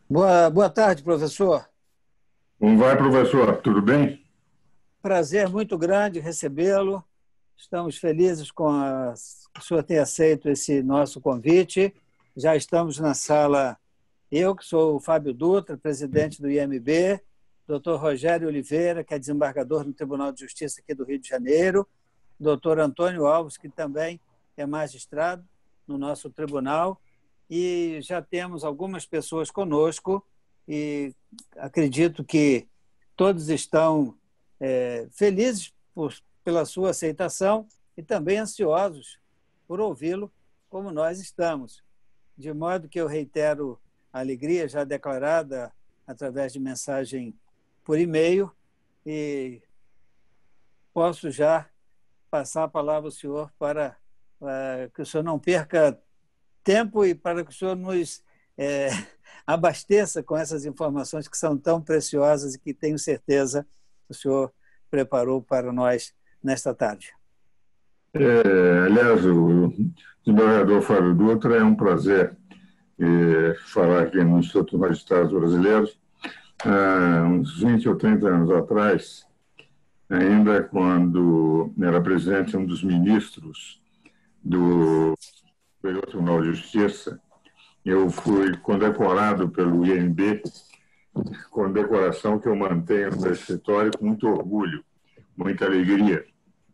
Boa tarde, professor. Como vai, professor? Tudo bem? Prazer muito grande recebê-lo. Estamos felizes o senhor ter aceito esse nosso convite. Já estamos na sala, eu, que sou o Fábio Dutra, presidente do IMB, doutor Rogério Oliveira, que é desembargador no Tribunal de Justiça aqui do Rio de Janeiro, doutor Antônio Alves, que também é magistrado no nosso tribunal, e já temos algumas pessoas conosco e acredito que todos estão felizes pela sua aceitação e também ansiosos por ouvi-lo, como nós estamos. De modo que eu reitero a alegria já declarada através de mensagem por e-mail e posso já passar a palavra ao senhor para que o senhor não perca tempo e para que o senhor nos é, abasteça com essas informações que são tão preciosas e que tenho certeza o senhor preparou para nós nesta tarde. Aliás, o desembargador Fábio Dutra, é um prazer falar aqui no Instituto dos Magistrados Brasileiros. Há uns 20 ou 30 anos atrás, ainda quando era presidente um dos ministros do Superior Tribunal de Justiça, eu fui condecorado pelo IMB, condecoração que eu mantenho no meu escritório com muito orgulho, muita alegria.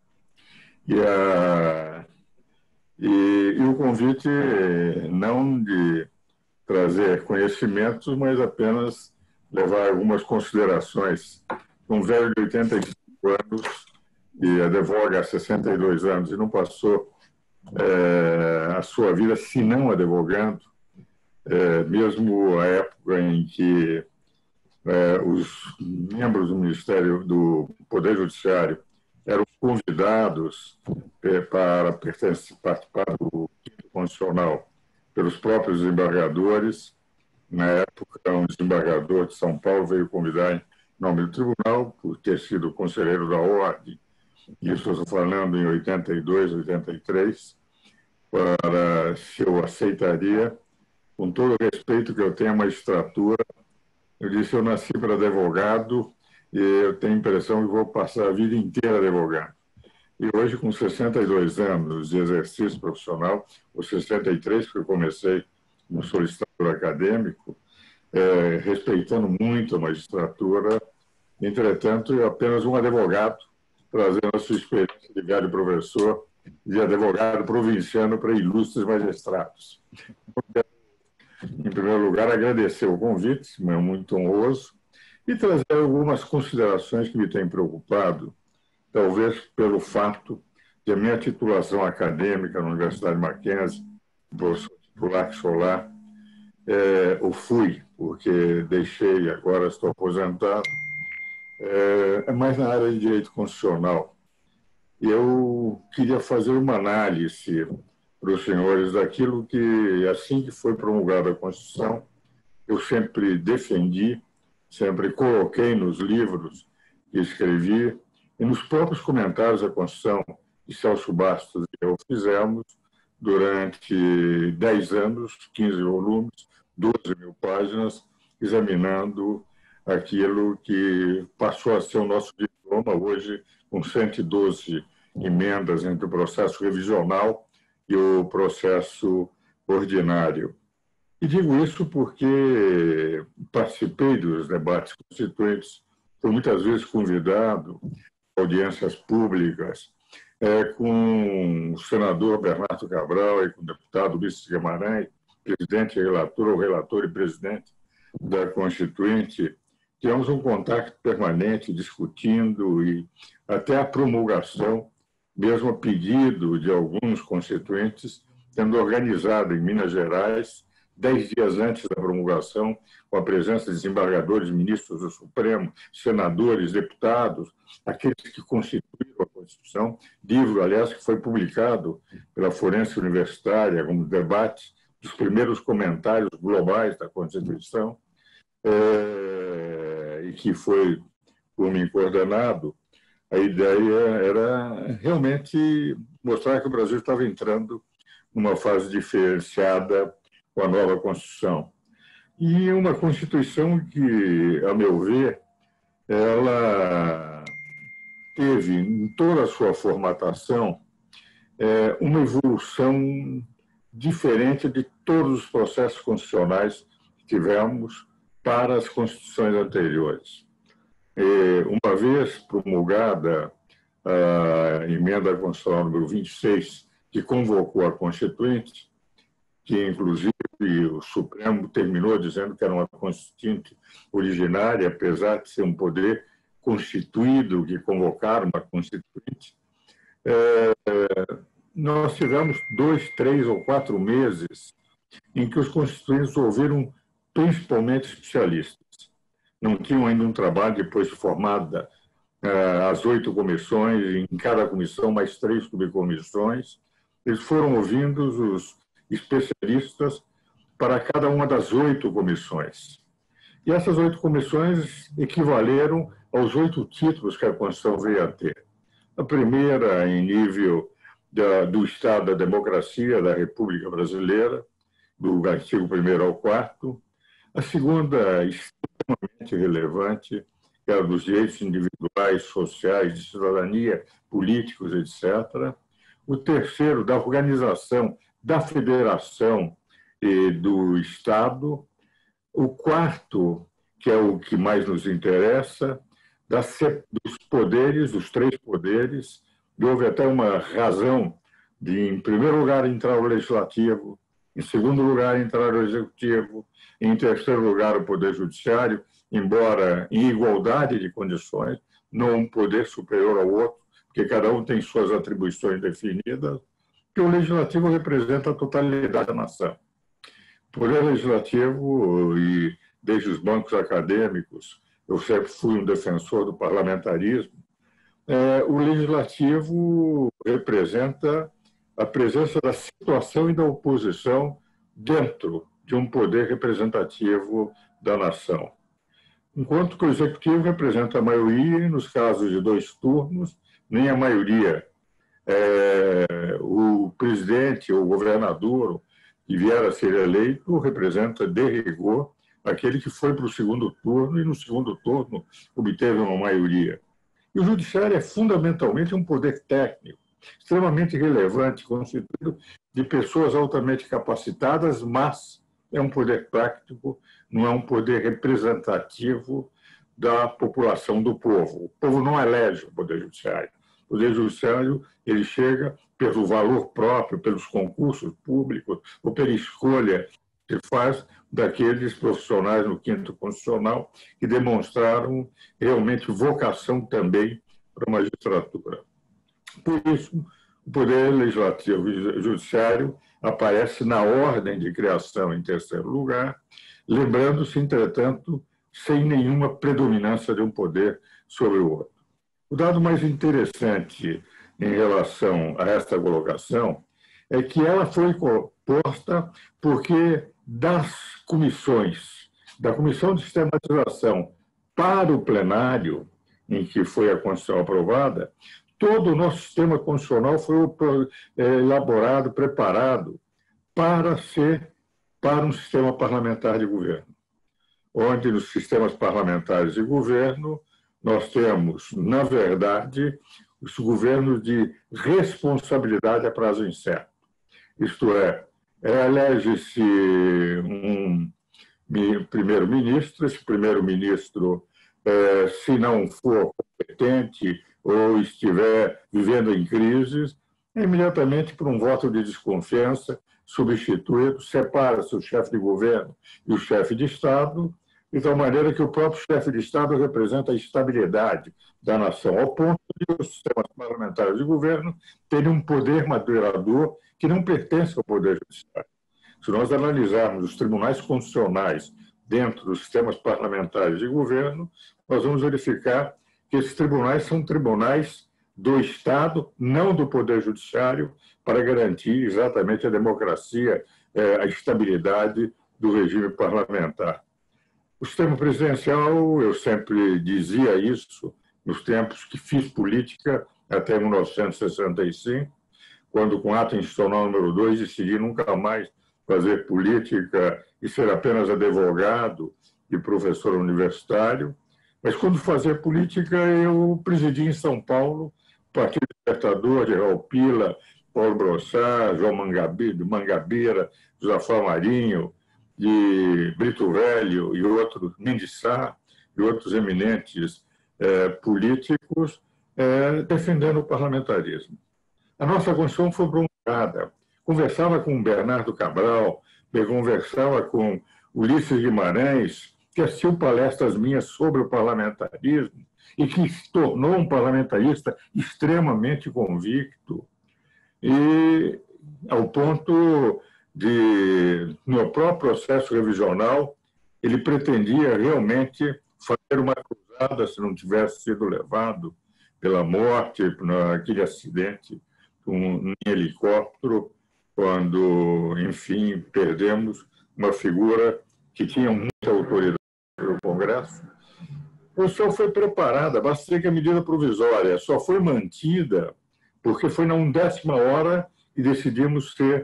E o convite não de trazer conhecimentos, mas apenas levar algumas considerações. Um velho de 85 anos e advoga há 62 anos e não passou a sua vida se não advogando, mesmo a época em que os membros do Ministério do Poder Judiciário eram convidados para participar do quinto constitucional pelos próprios desembargadores. Na época, um desembargador de São Paulo veio convidar em nome do tribunal, por ter sido conselheiro da ordem, isso eu estou falando em 82, 83, para se eu aceitaria, com todo o respeito que eu tenho à magistratura. Eu disse, eu nasci para advogado e eu tenho a impressão que vou passar a vida inteira advogando. E hoje, com 62 anos de exercício profissional, ou 63, porque eu comecei como solicitador acadêmico, respeitando muito a magistratura, entretanto, eu apenas um advogado, trazendo a sua experiência de velho professor, de advogado provinciano para ilustres magistrados. Em primeiro lugar, agradecer o convite, é muito honroso, e trazer algumas considerações que me têm preocupado, talvez pelo fato de a minha titulação acadêmica na Universidade Mackenzie, professor titular que sou lá, eu fui, porque deixei, agora estou aposentado, mais na área de direito constitucional. Eu queria fazer uma análise para os senhores daquilo que, assim que foi promulgada a Constituição, eu sempre defendi, sempre coloquei nos livros que escrevi e nos próprios comentários da Constituição que Celso Bastos e eu fizemos durante 10 anos, 15 volumes, 12.000 páginas, examinando aquilo que passou a ser o nosso diploma hoje, com 112 emendas entre o processo revisional e o processo ordinário. E digo isso porque participei dos debates constituintes, fui muitas vezes convidado a audiências públicas com o senador Bernardo Cabral e com o deputado Ulisses Guimarães, presidente e relator, ou relator e presidente da Constituinte. Tivemos um contato permanente, discutindo, e até a promulgação, mesmo a pedido de alguns constituintes, tendo organizado em Minas Gerais, 10 dias antes da promulgação, com a presença de desembargadores, ministros do Supremo, senadores, deputados, aqueles que constituíram a Constituição, livro, aliás, que foi publicado pela Forense Universitária como debate dos primeiros comentários globais da Constituição, e que foi por mim coordenado. A ideia era realmente mostrar que o Brasil estava entrando numa fase diferenciada com a nova Constituição. E uma Constituição que, a meu ver, ela teve, em toda a sua formatação, uma evolução diferente de todos os processos constitucionais que tivemos para as constituições anteriores. Uma vez promulgada a emenda constitucional número 26, que convocou a Constituinte, que inclusive o Supremo terminou dizendo que era uma Constituinte originária, apesar de ser um poder constituído que convocaram uma Constituinte, nós tivemos 2, 3 ou 4 meses em que os constituintes ouviram principalmente especialistas. Não tinham ainda um trabalho, depois de formada as 8 comissões, em cada comissão mais 3 subcomissões. Eles foram ouvindo os especialistas para cada uma das 8 comissões. E essas 8 comissões equivaleram aos 8 títulos que a Constituição veio a ter. A primeira, em nível do Estado da Democracia da República Brasileira, do artigo 1º ao 4º. A segunda, extremamente relevante, que era dos direitos individuais, sociais, de cidadania, políticos, etc. O terceiro, da organização da federação e do Estado. O quarto, que é o que mais nos interessa, dos poderes, dos 3 poderes. E houve até uma razão de, em primeiro lugar, entrar o Legislativo, em segundo lugar, entrar o Executivo, em terceiro lugar, o Poder Judiciário, embora em igualdade de condições, não um poder superior ao outro, porque cada um tem suas atribuições definidas, que o Legislativo representa a totalidade da nação. O Poder Legislativo, e desde os bancos acadêmicos, eu sempre fui um defensor do parlamentarismo, o Legislativo representa a presença da situação e da oposição dentro de um poder representativo da nação. Enquanto que o Executivo representa a maioria, e nos casos de 2 turnos, nem a maioria. O presidente ou o governador que vier a ser eleito representa, de rigor, aquele que foi para o segundo turno e no segundo turno obteve uma maioria. E o Judiciário é fundamentalmente um poder técnico, extremamente relevante, constituído de pessoas altamente capacitadas, mas é um poder prático, não é um poder representativo da população, do povo. O povo não elege o Poder Judiciário. O Poder Judiciário ele chega pelo valor próprio, pelos concursos públicos, ou pela escolha que faz daqueles profissionais no 5º Constitucional que demonstraram realmente vocação também para a magistratura. Por isso, o Poder Legislativo e Judiciário aparece na ordem de criação em terceiro lugar, lembrando-se, entretanto, sem nenhuma predominância de um poder sobre o outro. O dado mais interessante em relação a esta colocação é que ela foi posta porque das comissões, da Comissão de Sistematização para o plenário, em que foi a Constituição aprovada, todo o nosso sistema constitucional foi elaborado, preparado para um sistema parlamentar de governo, onde nos sistemas parlamentares de governo nós temos, na verdade, os governos de responsabilidade a prazo incerto. Isto é, elege-se um primeiro-ministro, esse primeiro-ministro, se não for competente ou estiver vivendo em crises, imediatamente, por um voto de desconfiança, substituído, separa-se o chefe de governo e o chefe de Estado, de tal maneira que o próprio chefe de Estado representa a estabilidade da nação, ao ponto de os sistemas parlamentares de governo terem um poder moderador que não pertence ao Poder Judiciário. Se nós analisarmos os tribunais constitucionais dentro dos sistemas parlamentares de governo, nós vamos verificar que esses tribunais são tribunais do Estado, não do Poder Judiciário, para garantir exatamente a democracia, a estabilidade do regime parlamentar. O sistema presidencial, eu sempre dizia isso nos tempos que fiz política, até 1965, quando, com ato institucional número 2, decidi nunca mais fazer política e ser apenas advogado e professor universitário, mas quando fazia política eu presidi em São Paulo o Partido Libertador de Raul Pila, Paulo Brossard, João Mangabeira, Josafá Marinho, de Brito Velho e outros, Mendes Sá e outros eminentes políticos defendendo o parlamentarismo. A nossa Constituição foi promulgada. Conversava com Bernardo Cabral, conversava com Ulisses Guimarães, que assistiu palestras minhas sobre o parlamentarismo e que se tornou um parlamentarista extremamente convicto. E ao ponto de, no próprio processo revisional, ele pretendia realmente fazer uma cruzada se não tivesse sido levado pela morte, naquele acidente em helicóptero, quando, enfim, perdemos uma figura que tinha muita autoridade no Congresso. A Constituição foi preparada, basta dizer que a medida provisória só foi mantida porque foi na 1ª hora e decidimos ter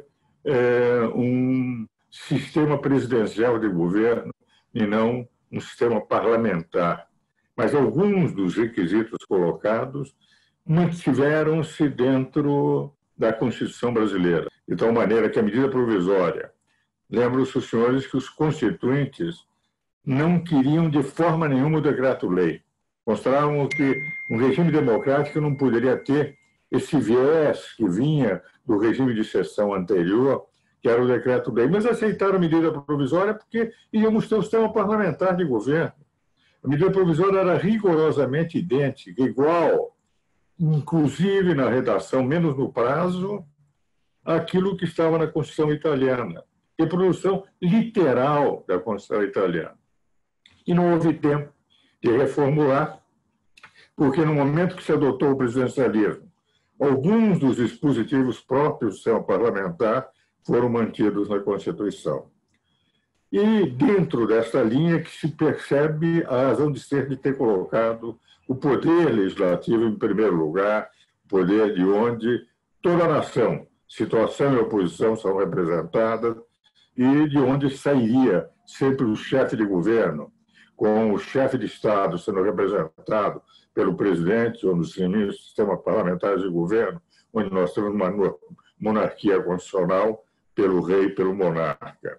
um sistema presidencial de governo e não um sistema parlamentar. Mas alguns dos requisitos colocados mantiveram-se dentro da Constituição brasileira, de tal maneira que a medida provisória, lembro-se os senhores que os constituintes não queriam de forma nenhuma o decreto-lei. Mostravam que um regime democrático não poderia ter esse viés que vinha do regime de sessão anterior, que era o decreto-lei, mas aceitaram a medida provisória porque íamos ter um sistema parlamentar de governo. A medida provisória era rigorosamente idêntica, igual, inclusive na redação, menos no prazo, àquilo que estava na Constituição italiana, reprodução literal da Constituição italiana. E não houve tempo de reformular, porque no momento que se adotou o presidencialismo, alguns dos dispositivos próprios do sistema parlamentar foram mantidos na Constituição. E dentro dessa linha que se percebe a razão de ser de ter colocado o poder legislativo em primeiro lugar, o poder de onde toda a nação, situação e oposição são representadas, e de onde sairia sempre o chefe de governo, com o chefe de Estado sendo representado pelo presidente ou nos sistemas parlamentares de governo, onde nós temos uma monarquia constitucional pelo rei e pelo monarca.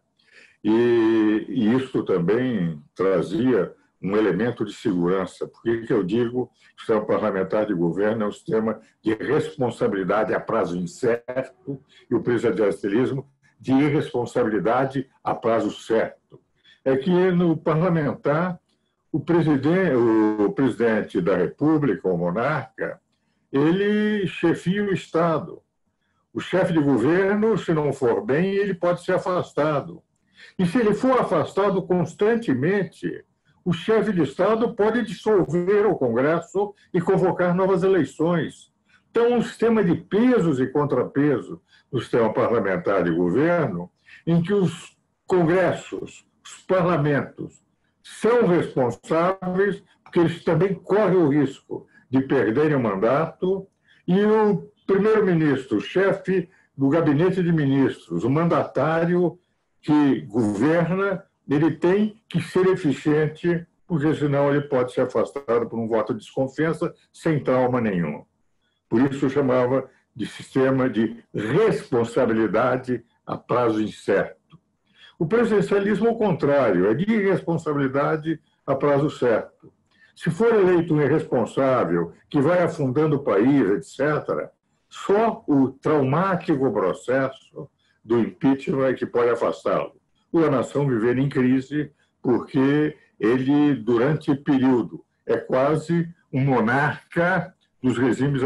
E isso também trazia um elemento de segurança. Por que eu digo que o sistema parlamentar de governo é um sistema de responsabilidade a prazo incerto e o presidencialismo de irresponsabilidade a prazo certo? É que no parlamentar, o presidente da República, o monarca, ele chefia o Estado. O chefe de governo, se não for bem, ele pode ser afastado. E se ele for afastado constantemente, o chefe de Estado pode dissolver o Congresso e convocar novas eleições. Então, um sistema de pesos e contrapesos no sistema parlamentar de governo, em que os congressos, os parlamentos, são responsáveis, porque eles também correm o risco de perderem o mandato, e o primeiro-ministro, o chefe do gabinete de ministros, o mandatário que governa, ele tem que ser eficiente, porque senão ele pode ser afastado por um voto de desconfiança sem trauma nenhum. Por isso eu chamava de sistema de responsabilidade a prazo incerto. O presidencialismo, ao contrário, é de irresponsabilidade a prazo certo. Se for eleito um irresponsável, que vai afundando o país, etc., só o traumático processo do impeachment é que pode afastá-lo. A nação viver em crise porque ele, durante o período, é quase um monarca dos regimes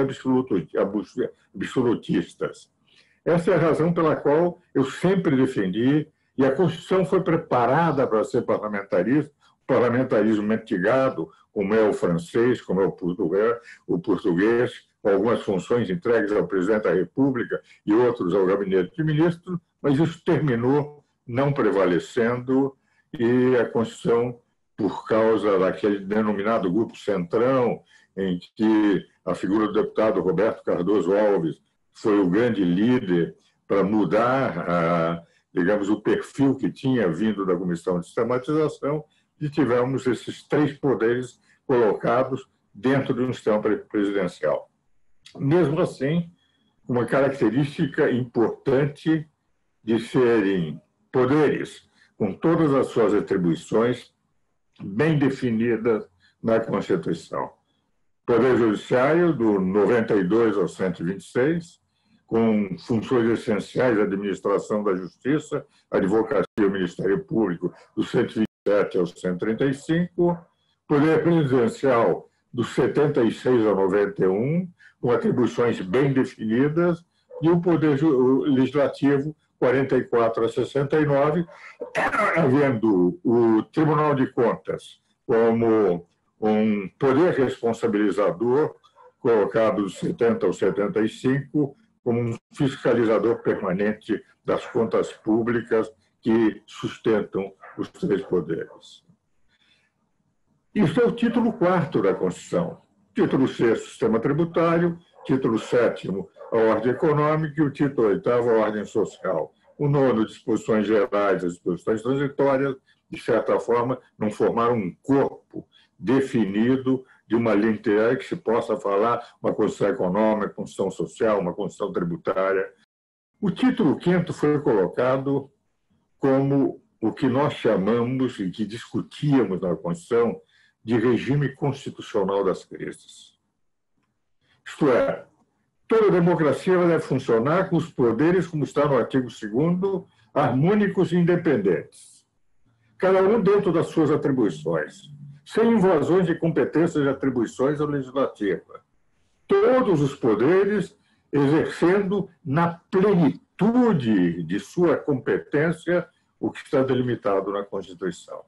absolutistas. Essa é a razão pela qual eu sempre defendi, e a Constituição foi preparada para ser parlamentarismo mitigado, como é o francês, como é o português, com algumas funções entregues ao presidente da República e outros ao gabinete de ministros, mas isso terminou não prevalecendo, e a Constituição, por causa daquele denominado grupo Centrão, em que a figura do deputado Roberto Cardoso Alves foi o grande líder para mudar digamos, o perfil que tinha vindo da Comissão de Sistematização, e tivemos esses 3 poderes colocados dentro de um sistema presidencial. Mesmo assim, uma característica importante de serem poderes com todas as suas atribuições bem definidas na Constituição. Poder Judiciário, do 92 ao 126, com funções essenciais de administração da Justiça, Advocacia e Ministério Público, do 127 ao 135, Poder Presidencial, do 76 ao 91, com atribuições bem definidas, e o Poder Legislativo, 44 a 69, havendo o Tribunal de Contas como um poder responsabilizador, colocado dos 70 ao 75, como um fiscalizador permanente das contas públicas que sustentam os 3 poderes. Isso é o título 4º da Constituição. Título 6º, Sistema Tributário. Título 7º, a Ordem Econômica. E o título 8º, a Ordem Social. O 9º, Disposições Gerais e Disposições Transitórias, de certa forma, não formaram um corpo definido de uma linha inteira que se possa falar uma Constituição Econômica, uma Constituição Social, uma Constituição Tributária. O título 5º foi colocado como o que nós chamamos e que discutíamos na Constituição de regime constitucional das crises. Isto é, toda democracia deve funcionar com os poderes, como está no artigo 2º, harmônicos e independentes, cada um dentro das suas atribuições, sem invasões de competências e atribuições ao legislativo. Todos os poderes exercendo na plenitude de sua competência o que está delimitado na Constituição.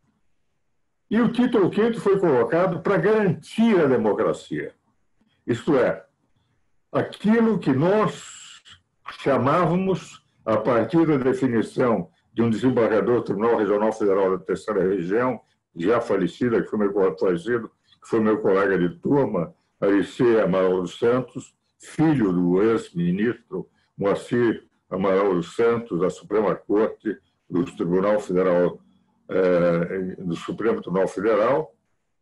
E o título 5º foi colocado para garantir a democracia. Isto é, aquilo que nós chamávamos, a partir da definição de um desembargador do Tribunal Regional Federal da Terceira Região, já falecido, que foi meu colega de turma, Aricê Amaral dos Santos, filho do ex-ministro Moacir Amaral dos Santos, da Suprema Corte do Tribunal Federal, do Supremo Tribunal Federal,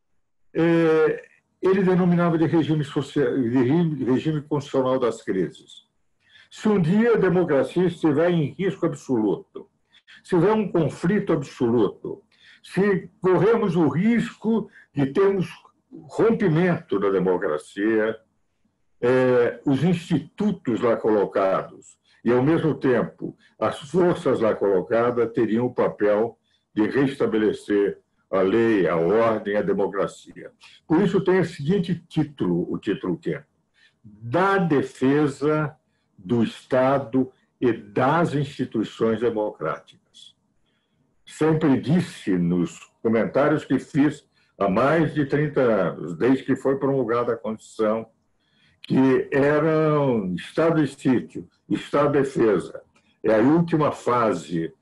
ele denominava de regime constitucional das crises. Se um dia a democracia estiver em risco absoluto, se houver um conflito absoluto, se corremos o risco de termos rompimento da democracia, os institutos lá colocados e, ao mesmo tempo, as forças lá colocadas teriam o papel de restabelecer a lei, a ordem, a democracia. Por isso tem o seguinte título, o título 5º: da defesa do Estado e das instituições democráticas. Sempre disse nos comentários que fiz há mais de 30 anos, desde que foi promulgada a Constituição, que eram Estado de sítio, Estado de defesa. É a última fase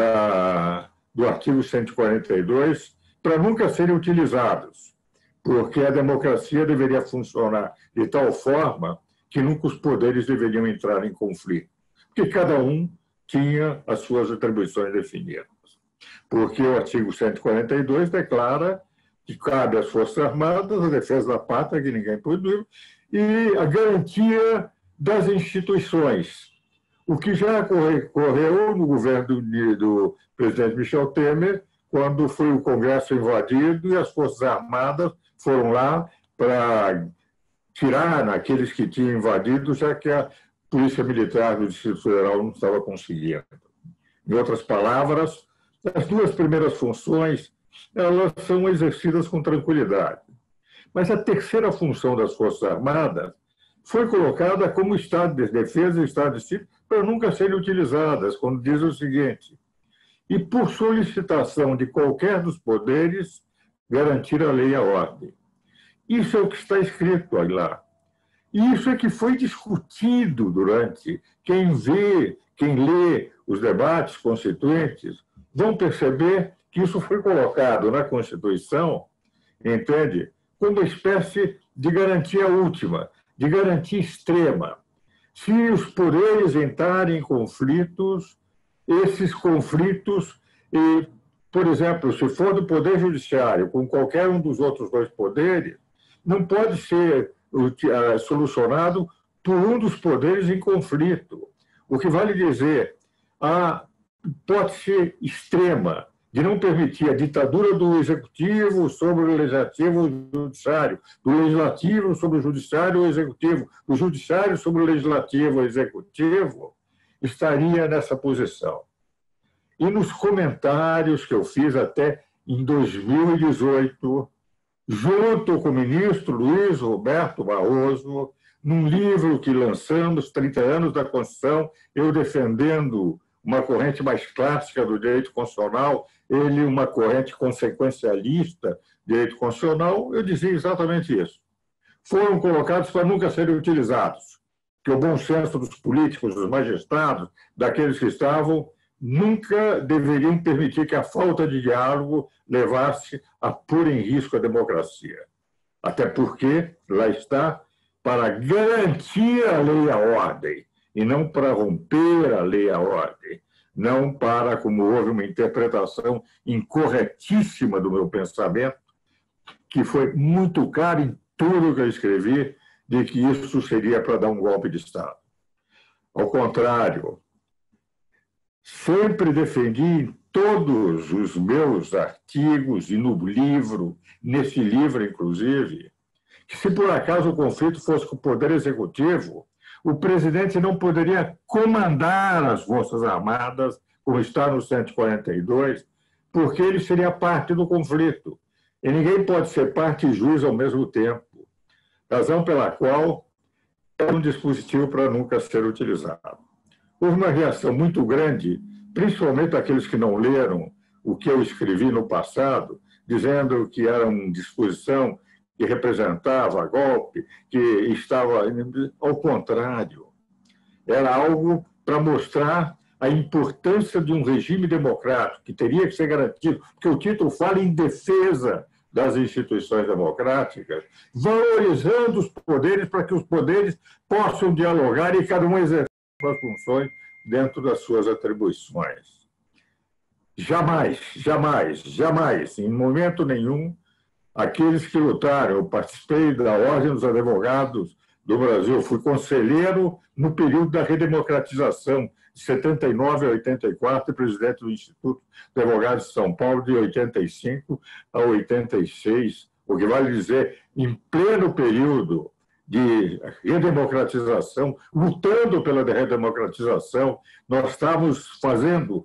do artigo 142, para nunca serem utilizados, porque a democracia deveria funcionar de tal forma que nunca os poderes deveriam entrar em conflito, porque cada um tinha as suas atribuições definidas. Porque o artigo 142 declara que cabe às Forças Armadas a defesa da pátria, que ninguém proibiu, e a garantia das instituições, o que já ocorreu no governo do presidente Michel Temer, quando foi o Congresso invadido e as Forças Armadas foram lá para tirar aqueles que tinham invadido, já que a Polícia Militar do Distrito Federal não estava conseguindo. Em outras palavras, as duas primeiras funções elas são exercidas com tranquilidade. Mas a terceira função das Forças Armadas foi colocada como Estado de defesa e Estado de sítio para nunca serem utilizadas, quando diz o seguinte: e por solicitação de qualquer dos poderes, garantir a lei e a ordem. Isso é o que está escrito lá. E isso é que foi discutido durante. Quem lê os debates constituintes, vão perceber que isso foi colocado na Constituição, entende? Como uma espécie de garantia última, de garantia extrema. Se os poderes entrarem em conflitos, esses conflitos e, por exemplo, se for do Poder Judiciário com qualquer um dos outros dois poderes, não pode ser solucionado por um dos poderes em conflito. O que vale dizer, a hipótese extrema de não permitir a ditadura do executivo sobre o legislativo e o judiciário, do legislativo sobre o judiciário e o executivo, do judiciário sobre o legislativo e o executivo, estaria nessa posição. E nos comentários que eu fiz até em 2018, junto com o ministro Luiz Roberto Barroso, num livro que lançamos, 30 anos da Constituição, eu defendendo uma corrente mais clássica do direito constitucional, ele uma corrente consequencialista do direito constitucional, eu dizia exatamente isso. Foram colocados para nunca serem utilizados, que o bom senso dos políticos, dos magistrados, daqueles que estavam, nunca deveriam permitir que a falta de diálogo levasse a pôr em risco a democracia. Até porque, lá está, para garantir a lei e a ordem, e não para romper a lei e a ordem, não para, como houve uma interpretação incorretíssima do meu pensamento, que foi muito claro em tudo que eu escrevi, de que isso seria para dar um golpe de Estado. Ao contrário, sempre defendi em todos os meus artigos e no livro, nesse livro, inclusive, que se por acaso o conflito fosse com o Poder Executivo, o presidente não poderia comandar as Forças Armadas, como está no 142, porque ele seria parte do conflito. E ninguém pode ser parte e juiz ao mesmo tempo, razão pela qual é um dispositivo para nunca ser utilizado. Houve uma reação muito grande, principalmente daqueles que não leram o que eu escrevi no passado, dizendo que era uma disposição que representava golpe, que estava... Ao contrário, era algo para mostrar a importância de um regime democrático, que teria que ser garantido, porque o título fala em defesa das instituições democráticas, valorizando os poderes para que os poderes possam dialogar e cada um exercer suas funções dentro das suas atribuições. Jamais, jamais, jamais, em momento nenhum, aqueles que lutaram, eu participei da Ordem dos Advogados do Brasil, fui conselheiro no período da redemocratização, de 79 a 84, e presidente do Instituto de Advogados de São Paulo, de 85 a 86, o que vale dizer, em pleno período de redemocratização, lutando pela redemocratização, nós estávamos fazendo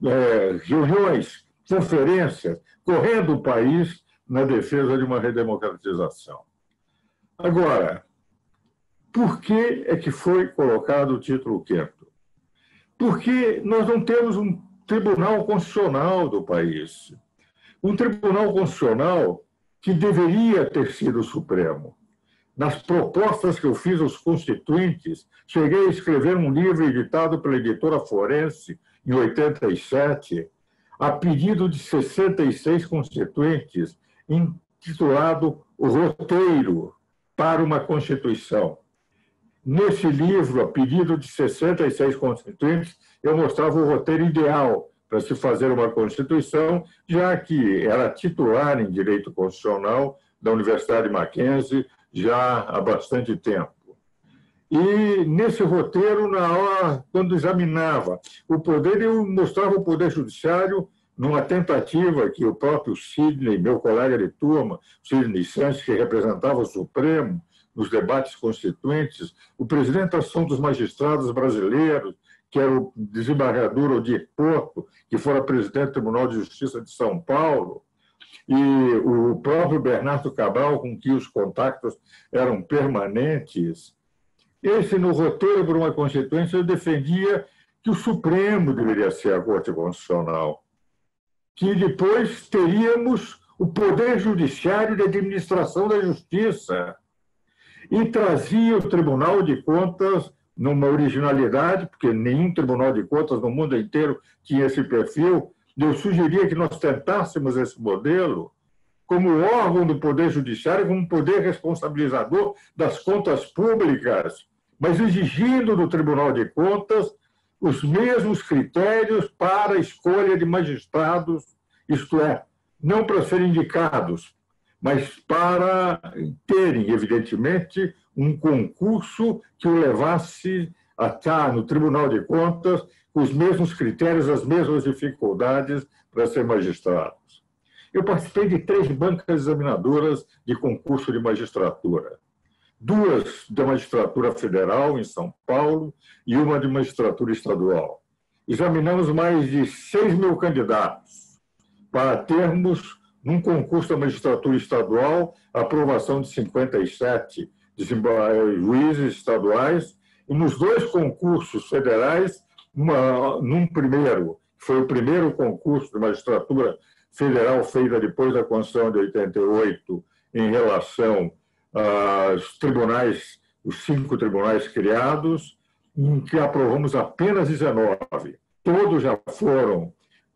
reuniões, conferências, correndo o país na defesa de uma redemocratização. Agora, por que é que foi colocado o título 5º? Porque nós não temos um tribunal constitucional do país. Um tribunal constitucional que deveria ter sido o Supremo. Nas propostas que eu fiz aos constituintes, cheguei a escrever um livro editado pela editora Forense, em 87, a pedido de 66 constituintes, intitulado O Roteiro para uma Constituição. Nesse livro, a pedido de 66 constituintes, eu mostrava o roteiro ideal para se fazer uma Constituição, já que era titular em Direito Constitucional da Universidade Mackenzie já há bastante tempo. E nesse roteiro, na hora, quando examinava o poder, eu mostrava o Poder Judiciário numa tentativa que o próprio Sidney, meu colega de turma, Sidney Sanches, que representava o Supremo nos debates constituintes, o presidente da Associação dos Magistrados Brasileiros, que era o desembargador Odir Porto, que fora presidente do Tribunal de Justiça de São Paulo, e o próprio Bernardo Cabral, com quem os contatos eram permanentes. Esse, no roteiro por uma Constituinte, eu defendia que o Supremo deveria ser a Corte Constitucional, que depois teríamos o Poder Judiciário de Administração da Justiça, e trazia o Tribunal de Contas numa originalidade, porque nenhum Tribunal de Contas no mundo inteiro tinha esse perfil. Eu sugeria que nós tentássemos esse modelo como órgão do Poder Judiciário, como poder responsabilizador das contas públicas, mas exigindo do Tribunal de Contas os mesmos critérios para a escolha de magistrados, isto é, não para serem indicados, mas para terem, evidentemente, um concurso que o levasse a estar no Tribunal de Contas com os mesmos critérios, as mesmas dificuldades para ser magistrados. Eu participei de 3 bancas examinadoras de concurso de magistratura. 2 da magistratura federal, em São Paulo, e uma de magistratura estadual. Examinamos mais de 6.000 candidatos para termos, num concurso da magistratura estadual, a aprovação de 57 juízes estaduais, e nos 2 concursos federais, num primeiro, que foi o primeiro concurso de magistratura federal feita depois da Constituição de 88, em relação aos tribunais, os 5 tribunais criados, em que aprovamos apenas 19. Todos já foram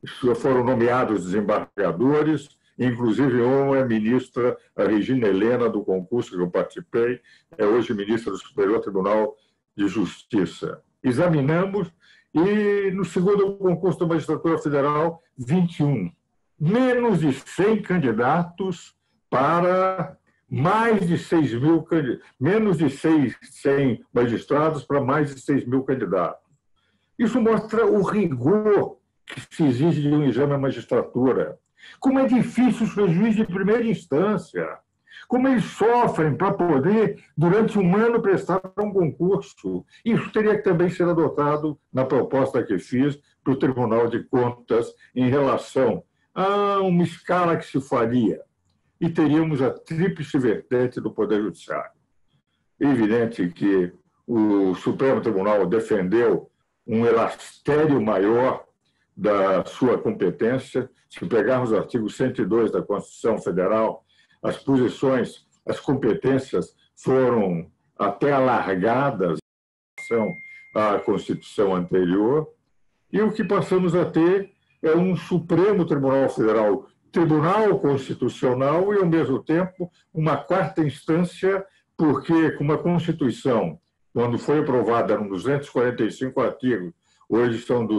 nomeados desembargadores, inclusive uma é ministra, a Regina Helena, do concurso que eu participei, é hoje ministra do Superior Tribunal de Justiça. Examinamos, e no segundo concurso da magistratura federal, 21. Menos de 100 candidatos para mais de 6.000, menos de 100 magistrados para mais de 6.000 candidatos. Isso mostra o rigor que se exige de um exame à magistratura. Como é difícil ser juiz de primeira instância. Como eles sofrem para poder, durante um ano, prestar um concurso. Isso teria que também ser adotado na proposta que fiz para o Tribunal de Contas em relação a uma escala que se faria. E teríamos a tríplice vertente do Poder Judiciário. É evidente que o Supremo Tribunal defendeu um elastério maior da sua competência. Se pegarmos o artigo 102 da Constituição Federal, as posições, as competências foram até alargadas em relação à Constituição anterior, e o que passamos a ter é um Supremo Tribunal Federal, Tribunal Constitucional, e, ao mesmo tempo, uma 4ª instância, porque, com uma Constituição, quando foi aprovada, eram 245 artigos, hoje são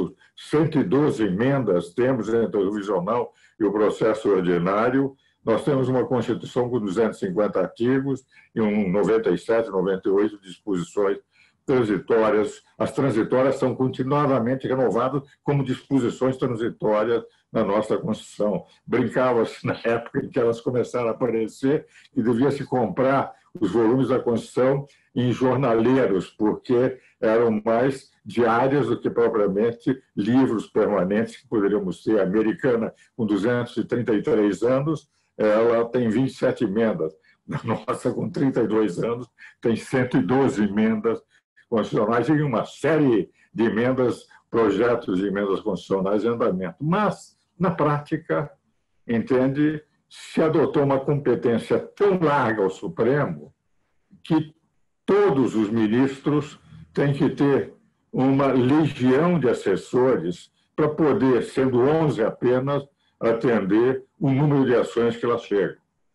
112 emendas, temos entre o revisional e o processo ordinário. Nós temos uma Constituição com 250 artigos e 97, 98 disposições transitórias. As transitórias são continuadamente renovadas como disposições transitórias na nossa Constituição. Brincava-se na época em que elas começaram a aparecer que devia se comprar os volumes da Constituição em jornaleiros, porque eram mais diárias do que propriamente livros permanentes que poderíamos ter. A americana, com 233 anos, ela tem 27 emendas. A nossa, com 32 anos, tem 112 emendas constitucionais e uma série de emendas, projetos de emendas constitucionais em andamento. Mas, na prática, entende, se adotou uma competência tão larga ao Supremo que todos os ministros têm que ter uma legião de assessores para poder, sendo 11 apenas, atender o número de ações que elas chegam.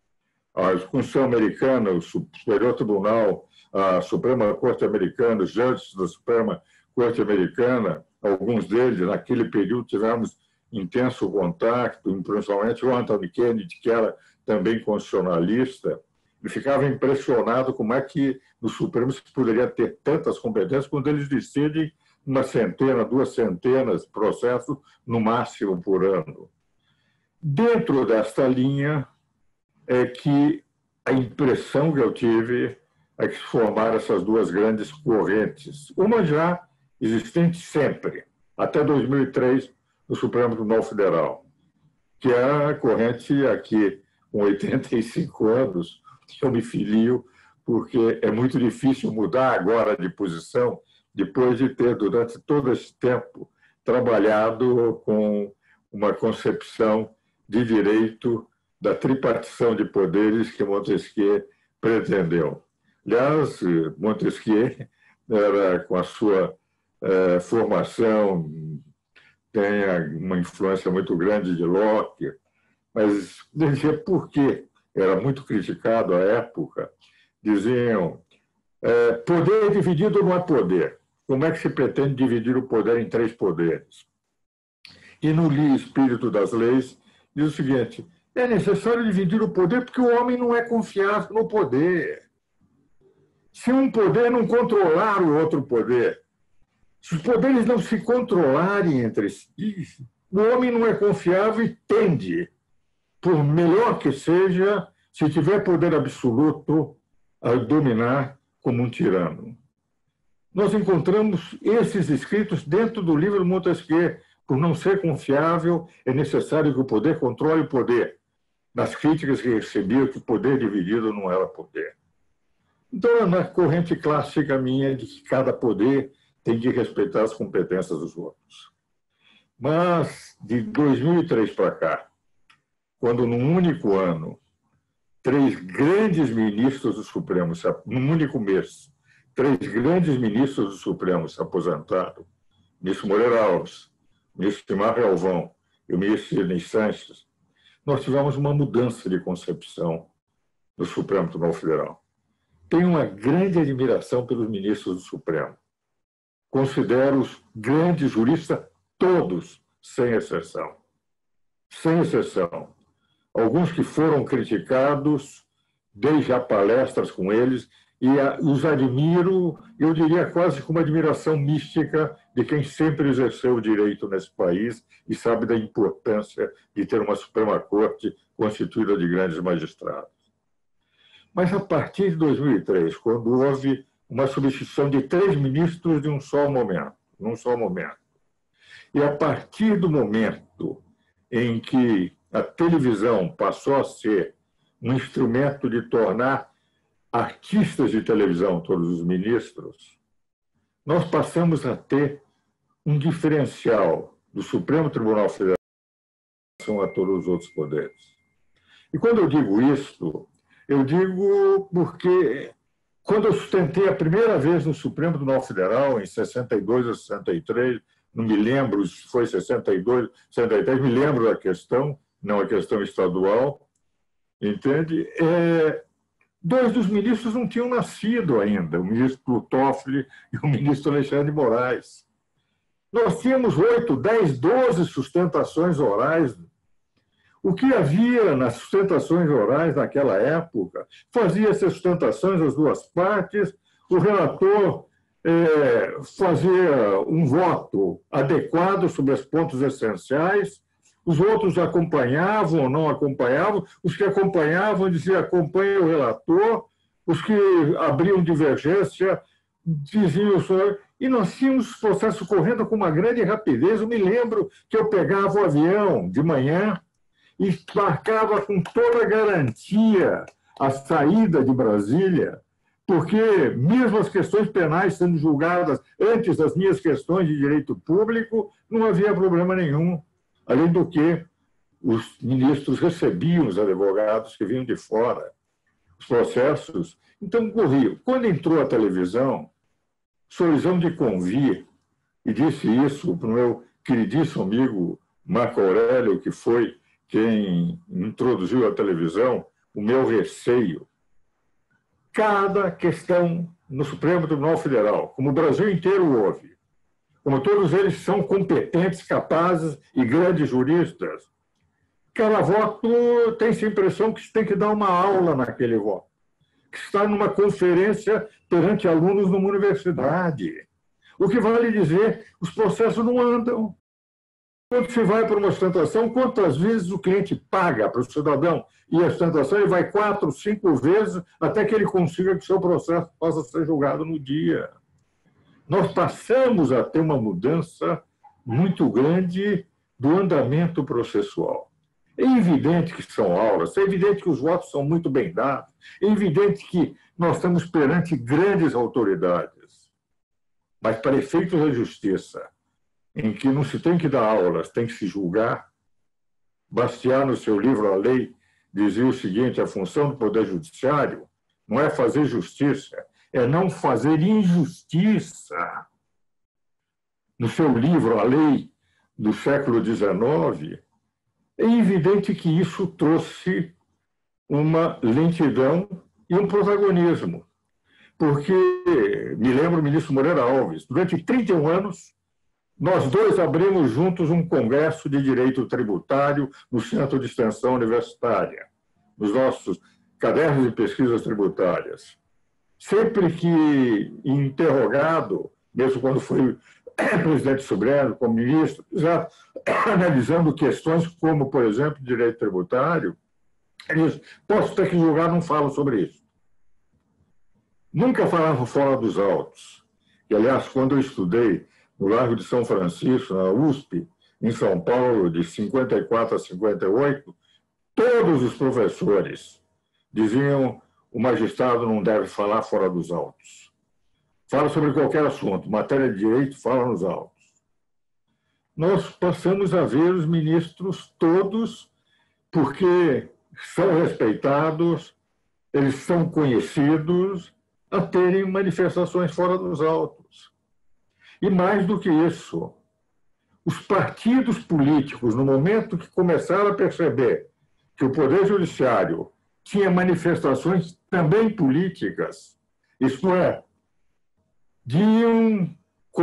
A Constituição Americana, o Superior Tribunal, a Suprema Corte Americana, os judges da Suprema Corte Americana, alguns deles, naquele período, tivemos intenso contato, principalmente o Anthony Kennedy, que era também constitucionalista. Ele ficava impressionado como é que no Supremo se poderia ter tantas competências quando eles decidem 100, 2 centenas de processos, no máximo, por ano. Dentro desta linha é que a impressão que eu tive é que se formaram essas 2 grandes correntes. Uma já existente sempre, até 2003, no Supremo Tribunal Federal, que é a corrente aqui, com 85 anos, eu me filio, porque é muito difícil mudar agora de posição, depois de ter, durante todo esse tempo, trabalhado com uma concepção de direito da tripartição de poderes que Montesquieu pretendeu. Aliás, Montesquieu era, com a sua formação, tem uma influência muito grande de Locke, mas dizia por quê? Era muito criticado à época. Diziam, poder dividido não é poder. como é que se pretende dividir o poder em 3 poderes. E no Espírito das Leis diz o seguinte: é necessário dividir o poder porque o homem não é confiável no poder. Se um poder não controlar o outro poder, se os poderes não se controlarem entre si, o homem não é confiável e tende, por melhor que seja, se tiver poder absoluto, a dominar como um tirano. Nós encontramos esses escritos dentro do livro de Montesquieu. Por não ser confiável, é necessário que o poder controle o poder. Nas críticas que recebia, que o poder dividido não era poder. Então, é uma corrente clássica minha de que cada poder tem que respeitar as competências dos outros. Mas, de 2003 para cá, quando num único ano, 3 grandes ministros do Supremo, num único mês, 3 grandes ministros do Supremo se aposentaram, o ministro Moreira Alves, o ministro Timar Galvão e o ministro Sidney Sanches, nós tivemos uma mudança de concepção do Supremo Tribunal Federal. Tenho uma grande admiração pelos ministros do Supremo. Considero os grandes juristas, todos, sem exceção. Sem exceção. Alguns que foram criticados, dei já palestras com eles, e os admiro, eu diria quase com uma admiração mística de quem sempre exerceu o direito nesse país e sabe da importância de ter uma Suprema Corte constituída de grandes magistrados. Mas a partir de 2003, quando houve uma substituição de 3 ministros de num só momento, e a partir do momento em que a televisão passou a ser um instrumento de tornar artistas de televisão todos os ministros, nós passamos a ter um diferencial do Supremo Tribunal Federal em relação a todos os outros poderes. E quando eu digo isso, eu digo porque quando eu sustentei a primeira vez no Supremo Tribunal Federal, em 62 ou 63, não me lembro se foi 62, 63, me lembro da questão, não a questão estadual, entende? 2 dos ministros não tinham nascido ainda, o ministro Toffoli e o ministro Alexandre de Moraes. Nós tínhamos 8, 10, 12 sustentações orais. O que havia nas sustentações orais naquela época? Fazia-se sustentações das 2 partes, o relator fazia um voto adequado sobre os pontos essenciais, os outros acompanhavam ou não acompanhavam, os que acompanhavam diziam acompanhe o relator, os que abriam divergência diziam o senhor. E nós tínhamos o processo correndo com uma grande rapidez. Eu me lembro que eu pegava o avião de manhã e marcava com toda a garantia a saída de Brasília, porque mesmo as questões penais sendo julgadas antes das minhas questões de direito público, não havia problema nenhum. Além do que, os ministros recebiam os advogados que vinham de fora, os processos. Então, corriam. Quando entrou a televisão, Sorzão de Convir, e disse isso para o meu queridíssimo amigo Marco Aurélio, que foi quem introduziu a televisão, o meu receio. Cada questão no Supremo Tribunal Federal, como o Brasil inteiro houve, como todos eles são competentes, capazes e grandes juristas, cada voto tem-se a impressão que se tem que dar uma aula naquele voto, que está numa conferência perante alunos numa universidade. O que vale dizer, os processos não andam. Quando se vai para uma sustentação, quantas vezes o cliente paga para o cidadão e a sustentação ele vai 4, 5 vezes até que ele consiga que o seu processo possa ser julgado no dia. Nós passamos a ter uma mudança muito grande do andamento processual. É evidente que são aulas, é evidente que os votos são muito bem dados, é evidente que nós estamos perante grandes autoridades. Mas para efeitos da justiça, em que não se tem que dar aulas, tem que se julgar, Bastiat, no seu livro A Lei, dizia o seguinte: a função do Poder Judiciário não é fazer justiça, é não fazer injustiça. No seu livro A Lei, do século XIX, é evidente que isso trouxe uma lentidão e um protagonismo. porque me lembro o ministro Moreira Alves, durante 31 anos, nós dois abrimos juntos um congresso de direito tributário no Centro de Extensão Universitária, nos nossos cadernos de pesquisas tributárias. Sempre que interrogado, mesmo quando foi presidente Supremo, como ministro, já analisando questões como, por exemplo, direito tributário, ele disse, posso ter que julgar, não falo sobre isso. Nunca falava fora dos autos. E, aliás, quando eu estudei no Largo de São Francisco, na USP, em São Paulo, de 54 a 58, todos os professores diziam o magistrado não deve falar fora dos autos. Fala sobre qualquer assunto, matéria de direito, fala nos autos. Nós passamos a ver os ministros todos, porque são respeitados, eles são conhecidos, a terem manifestações fora dos autos. E mais do que isso, os partidos políticos, no momento que começaram a perceber que o Poder Judiciário tinha manifestações também políticas, isto é, diziam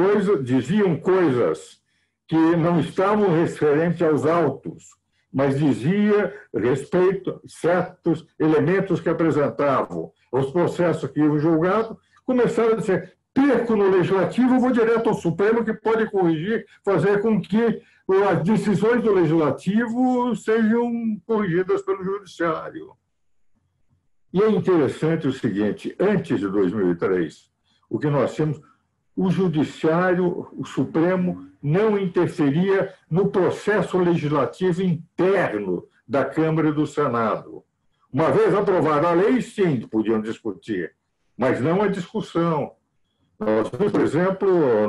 coisas que não estavam referentes aos autos, mas dizia respeito a certos elementos que apresentavam os processos que iam julgados, começaram a dizer, perco no Legislativo, vou direto ao Supremo, que pode corrigir, fazer com que as decisões do Legislativo sejam corrigidas pelo Judiciário. E é interessante o seguinte, antes de 2003, o que nós tínhamos, o Judiciário, o Supremo, não interferia no processo legislativo interno da Câmara e do Senado. Uma vez aprovada a lei, sim, podiam discutir, mas não a discussão. Nós, por exemplo,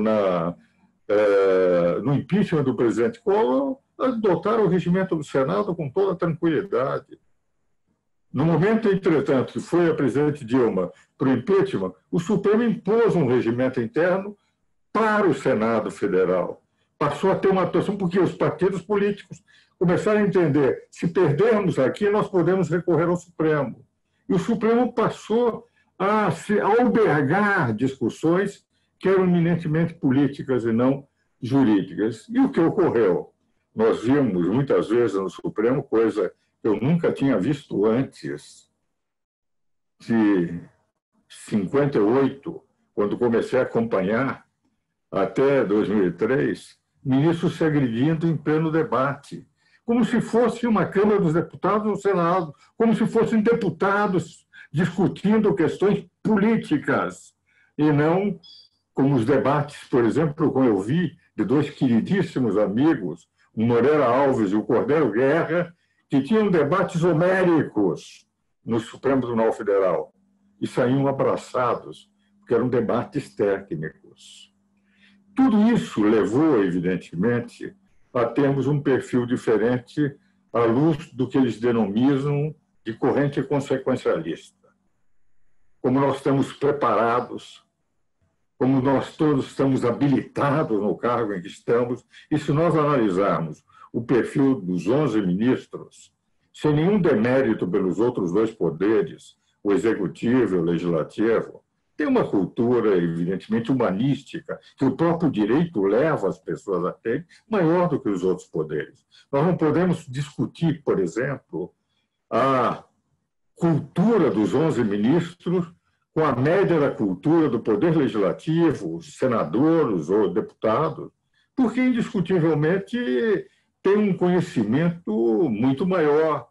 no impeachment do presidente Collor, adotaram o regimento do Senado com toda tranquilidade. No momento, entretanto, que foi a presidente Dilma para o impeachment, o Supremo impôs um regimento interno para o Senado Federal. Passou a ter uma atuação, porque os partidos políticos começaram a entender, se perdermos aqui, nós podemos recorrer ao Supremo. E o Supremo passou a albergar discussões que eram eminentemente políticas e não jurídicas. E o que ocorreu? Nós vimos muitas vezes no Supremo coisa que eu nunca tinha visto antes. De 58, quando comecei a acompanhar, até 2003, ministros se agredindo em pleno debate, como se fosse uma Câmara dos Deputados ou um Senado, como se fossem deputados discutindo questões políticas, e não como os debates, por exemplo, como eu vi, de dois queridíssimos amigos, o Moreira Alves e o Cordeiro Guerra, que tinham debates homéricos no Supremo Tribunal Federal e saíam abraçados, porque eram debates técnicos. Tudo isso levou, evidentemente, a termos um perfil diferente à luz do que eles denominam de corrente consequencialista. Como nós estamos preparados, como nós todos estamos habilitados no cargo em que estamos, e se nós analisarmos o perfil dos 11 ministros, sem nenhum demérito pelos outros dois poderes, o executivo e o legislativo, tem uma cultura, evidentemente, humanística, que o próprio direito leva as pessoas a ter, maior do que os outros poderes. Nós não podemos discutir, por exemplo, a cultura dos 11 ministros com a média da cultura do poder legislativo, os senadores ou deputados, porque, indiscutivelmente, tem um conhecimento muito maior.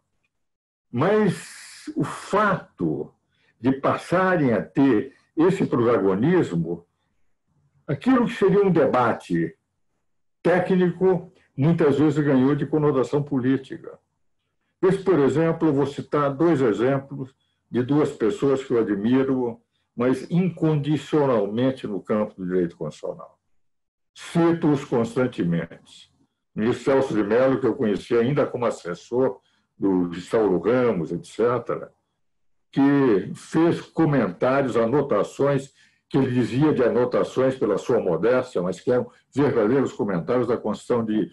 Mas o fato de passarem a ter esse protagonismo, aquilo que seria um debate técnico, muitas vezes ganhou de conotação política. Esse, por exemplo, eu vou citar dois exemplos de duas pessoas que eu admiro, mas incondicionalmente no campo do direito constitucional. Cito-os constantemente. O ministro Celso de Mello, que eu conheci ainda como assessor do Saulo Ramos, etc., que fez comentários, anotações, que ele dizia de anotações pela sua modéstia, mas que eram verdadeiros comentários da Constituição de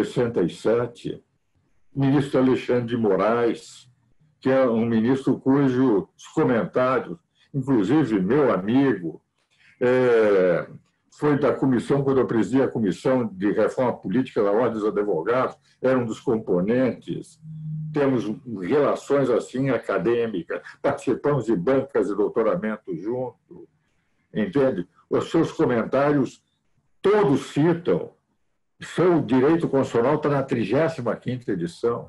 67. O ministro Alexandre de Moraes, que é um ministro cujos comentários, inclusive meu amigo, foi da comissão, quando eu presidi a Comissão de Reforma Política da Ordem dos Advogados, era um dos componentes. Temos relações assim acadêmicas, participamos de bancas de doutoramento junto, entende? Os seus comentários todos citam. Seu direito constitucional está na 35ª edição.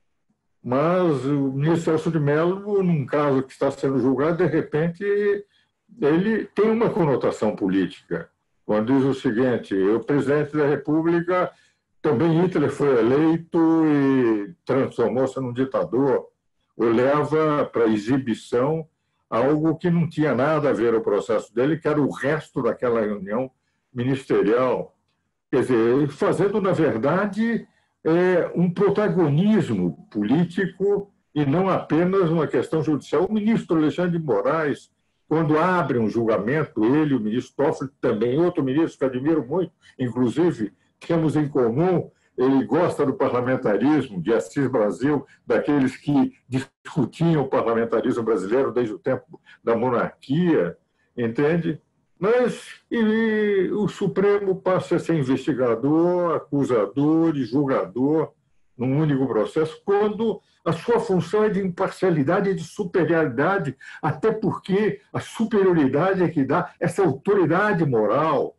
Mas o ministro Celso de Mello, num caso que está sendo julgado, de repente, ele tem uma conotação política. Quando diz o seguinte: o presidente da República, também Hitler foi eleito e transformou-se num ditador, ou leva para exibição algo que não tinha nada a ver com o processo dele, que era o resto daquela reunião ministerial. Quer dizer, fazendo, na verdade, um protagonismo político e não apenas uma questão judicial. O ministro Alexandre de Moraes, quando abre um julgamento, ele, o ministro Toffoli, também outro ministro que admiro muito, inclusive temos em comum, ele gosta do parlamentarismo, de Assis Brasil, daqueles que discutiam o parlamentarismo brasileiro desde o tempo da monarquia, entende? Mas o Supremo passa a ser investigador, acusador e julgador num único processo, quando a sua função é de imparcialidade e de superioridade, até porque a superioridade é que dá essa autoridade moral.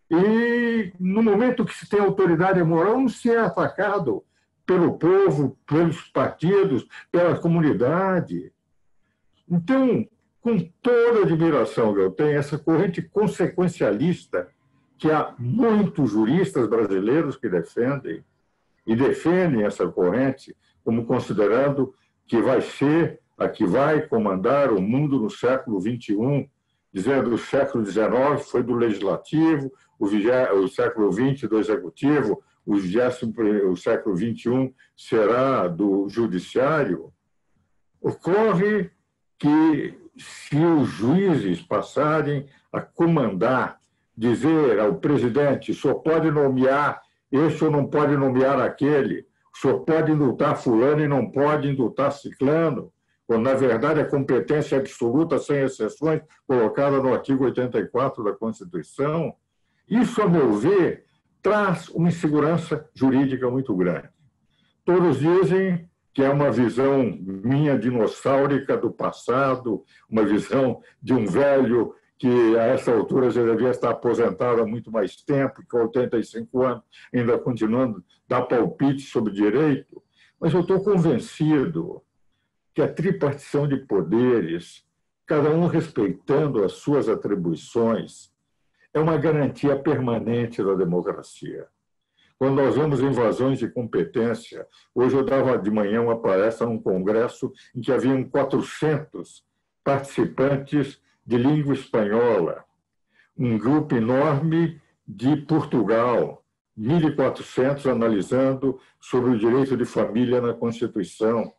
E no momento que se tem autoridade moral, não se é atacado pelo povo, pelos partidos, pela comunidade. Então, com toda a admiração que eu tenho, essa corrente consequencialista, que há muitos juristas brasileiros que defendem, e defendem essa corrente como considerando que vai ser a que vai comandar o mundo no século XXI, dizendo o século XIX foi do legislativo, o século XX do executivo, o século XXI será do judiciário. Ocorre que, se os juízes passarem a comandar, dizer ao presidente: o senhor pode nomear esse ou não pode nomear aquele, o senhor pode indultar fulano e não pode indultar ciclano, quando, na verdade, a competência absoluta, sem exceções, colocada no artigo 84 da Constituição, isso, a meu ver, traz uma insegurança jurídica muito grande. Todos dizem que é uma visão minha dinossáurica do passado, uma visão de um velho que a essa altura já devia estar aposentado há muito mais tempo, que 85 anos ainda continuando a dar palpite sobre direito. Mas eu estou convencido que a tripartição de poderes, cada um respeitando as suas atribuições, é uma garantia permanente da democracia. Quando nós vemos invasões de competência, hoje eu dava de manhã uma palestra num congresso em que haviam 400 participantes de língua espanhola, um grupo enorme de Portugal, 1.400 analisando sobre o direito de família na Constituição.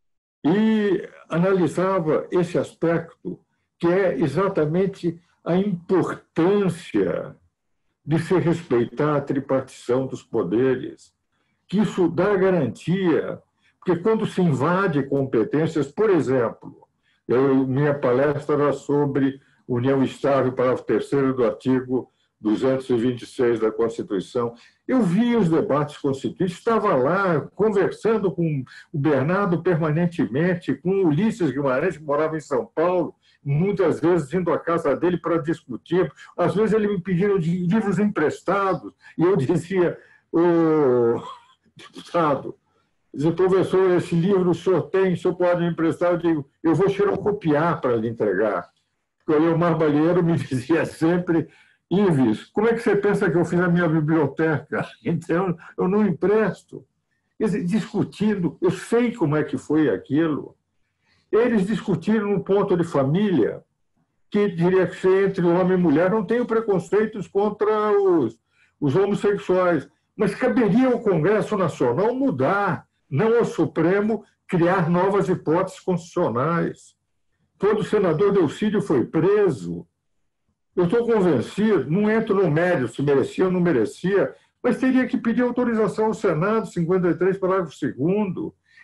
E analisava esse aspecto, que é exatamente a importância de se respeitar a tripartição dos poderes, que isso dá garantia, porque quando se invade competências, por exemplo, minha palestra era sobre união estável, parágrafo 3º do artigo 226 da Constituição. Eu vi os debates constituintes, estava lá conversando com o Bernardo permanentemente, com o Ulisses Guimarães, que morava em São Paulo, muitas vezes indo à casa dele para discutir. Às vezes ele me pediram livros emprestados, e eu dizia: ô deputado, professor, esse livro o senhor tem, o senhor pode me emprestar? Eu digo: eu vou xerocopiar para lhe entregar. Porque o Leomar Balheiro me dizia sempre: Ives, como é que você pensa que eu fiz a minha biblioteca? Então, eu não empresto. Eles discutindo, eu sei como é que foi aquilo. Eles discutiram no ponto de família, que diria que entre homem e mulher não tem preconceitos contra os homossexuais. Mas caberia ao Congresso Nacional mudar, não ao Supremo criar novas hipóteses constitucionais. Quando o senador Delcídio foi preso, eu estou convencido, não entro no mérito se merecia ou não merecia, mas teria que pedir autorização ao Senado, 53, parágrafo 2º.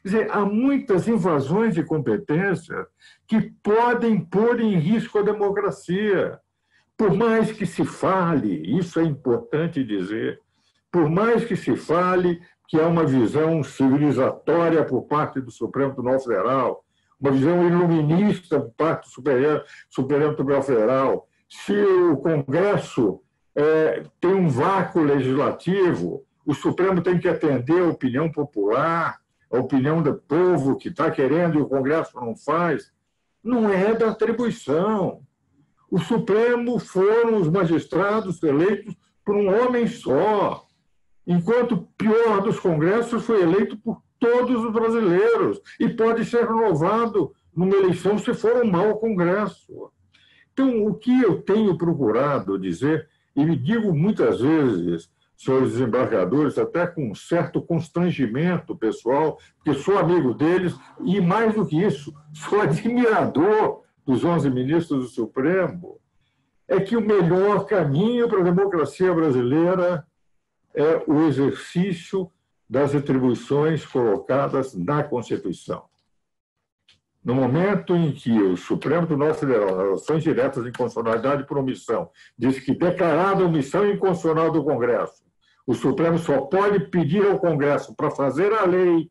Quer dizer, há muitas invasões de competência que podem pôr em risco a democracia. Por mais que se fale, isso é importante dizer, por mais que se fale que há uma visão civilizatória por parte do Supremo Tribunal Federal, uma visão iluminista por parte do Supremo Tribunal Federal, se o Congresso tem um vácuo legislativo, o Supremo tem que atender a opinião popular, a opinião do povo que está querendo e o Congresso não faz, não é da atribuição. O Supremo foram os magistrados eleitos por um homem só, enquanto o pior dos congressos foi eleito por todos os brasileiros e pode ser renovado numa eleição se for um mau congresso. Então, o que eu tenho procurado dizer, e me digo muitas vezes, senhores desembargadores, até com um certo constrangimento pessoal, porque sou amigo deles e, mais do que isso, sou admirador dos 11 ministros do Supremo, é que o melhor caminho para a democracia brasileira é o exercício das atribuições colocadas na Constituição. No momento em que o Supremo Tribunal Federal, nas ações diretas de inconstitucionalidade por omissão, diz que declarada omissão inconstitucional do Congresso, o Supremo só pode pedir ao Congresso para fazer a lei,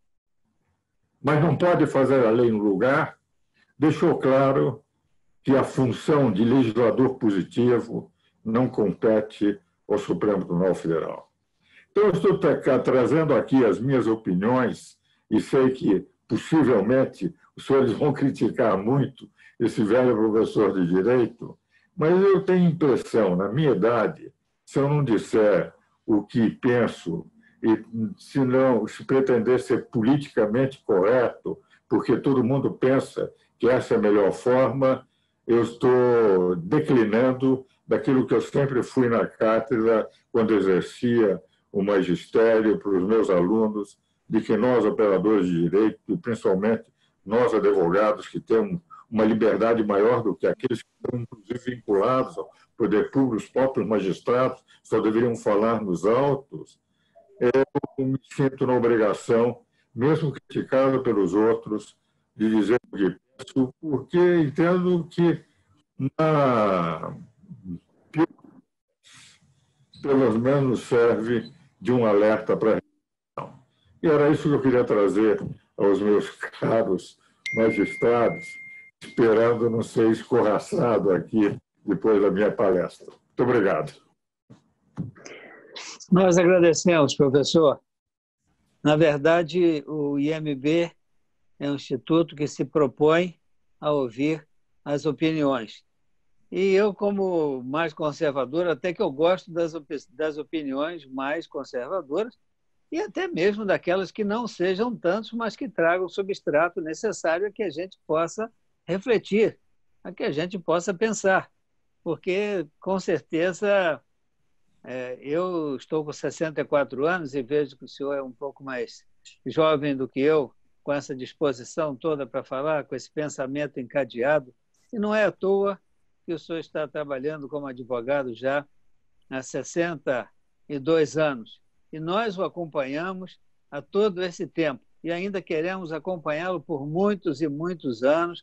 mas não pode fazer a lei no lugar, deixou claro que a função de legislador positivo não compete ao Supremo Tribunal Federal. Então, eu estou trazendo aqui as minhas opiniões e sei que, possivelmente, os senhores vão criticar muito esse velho professor de Direito, mas eu tenho impressão, na minha idade, se eu não disser o que penso e se pretender ser politicamente correto, porque todo mundo pensa que essa é a melhor forma, eu estou declinando daquilo que eu sempre fui na cátedra quando exercia o magistério para os meus alunos, de que nós, operadores de direito, e principalmente nós, advogados, que temos uma liberdade maior do que aqueles que estão, inclusive, vinculados ao poder público, os próprios magistrados, só deveriam falar nos autos, eu me sinto na obrigação, mesmo criticado pelos outros, de dizer o que penso, porque entendo que, pelo menos, serve de um alerta para a região. E era isso que eu queria trazer aos meus caros magistrados, esperando não ser escorraçado aqui depois da minha palestra. Muito obrigado. Nós agradecemos, professor. Na verdade, o IMB é um instituto que se propõe a ouvir as opiniões. E eu, como mais conservador, até que eu gosto das opiniões mais conservadoras e até mesmo daquelas que não sejam tantos, mas que tragam o substrato necessário a que a gente possa refletir, a que a gente possa pensar. Porque, com certeza, eu estou com 64 anos e vejo que o senhor é um pouco mais jovem do que eu, com essa disposição toda para falar, com esse pensamento encadeado. E não é à toa que o senhor está trabalhando como advogado já há 62 anos. E nós o acompanhamos há todo esse tempo. E ainda queremos acompanhá-lo por muitos e muitos anos.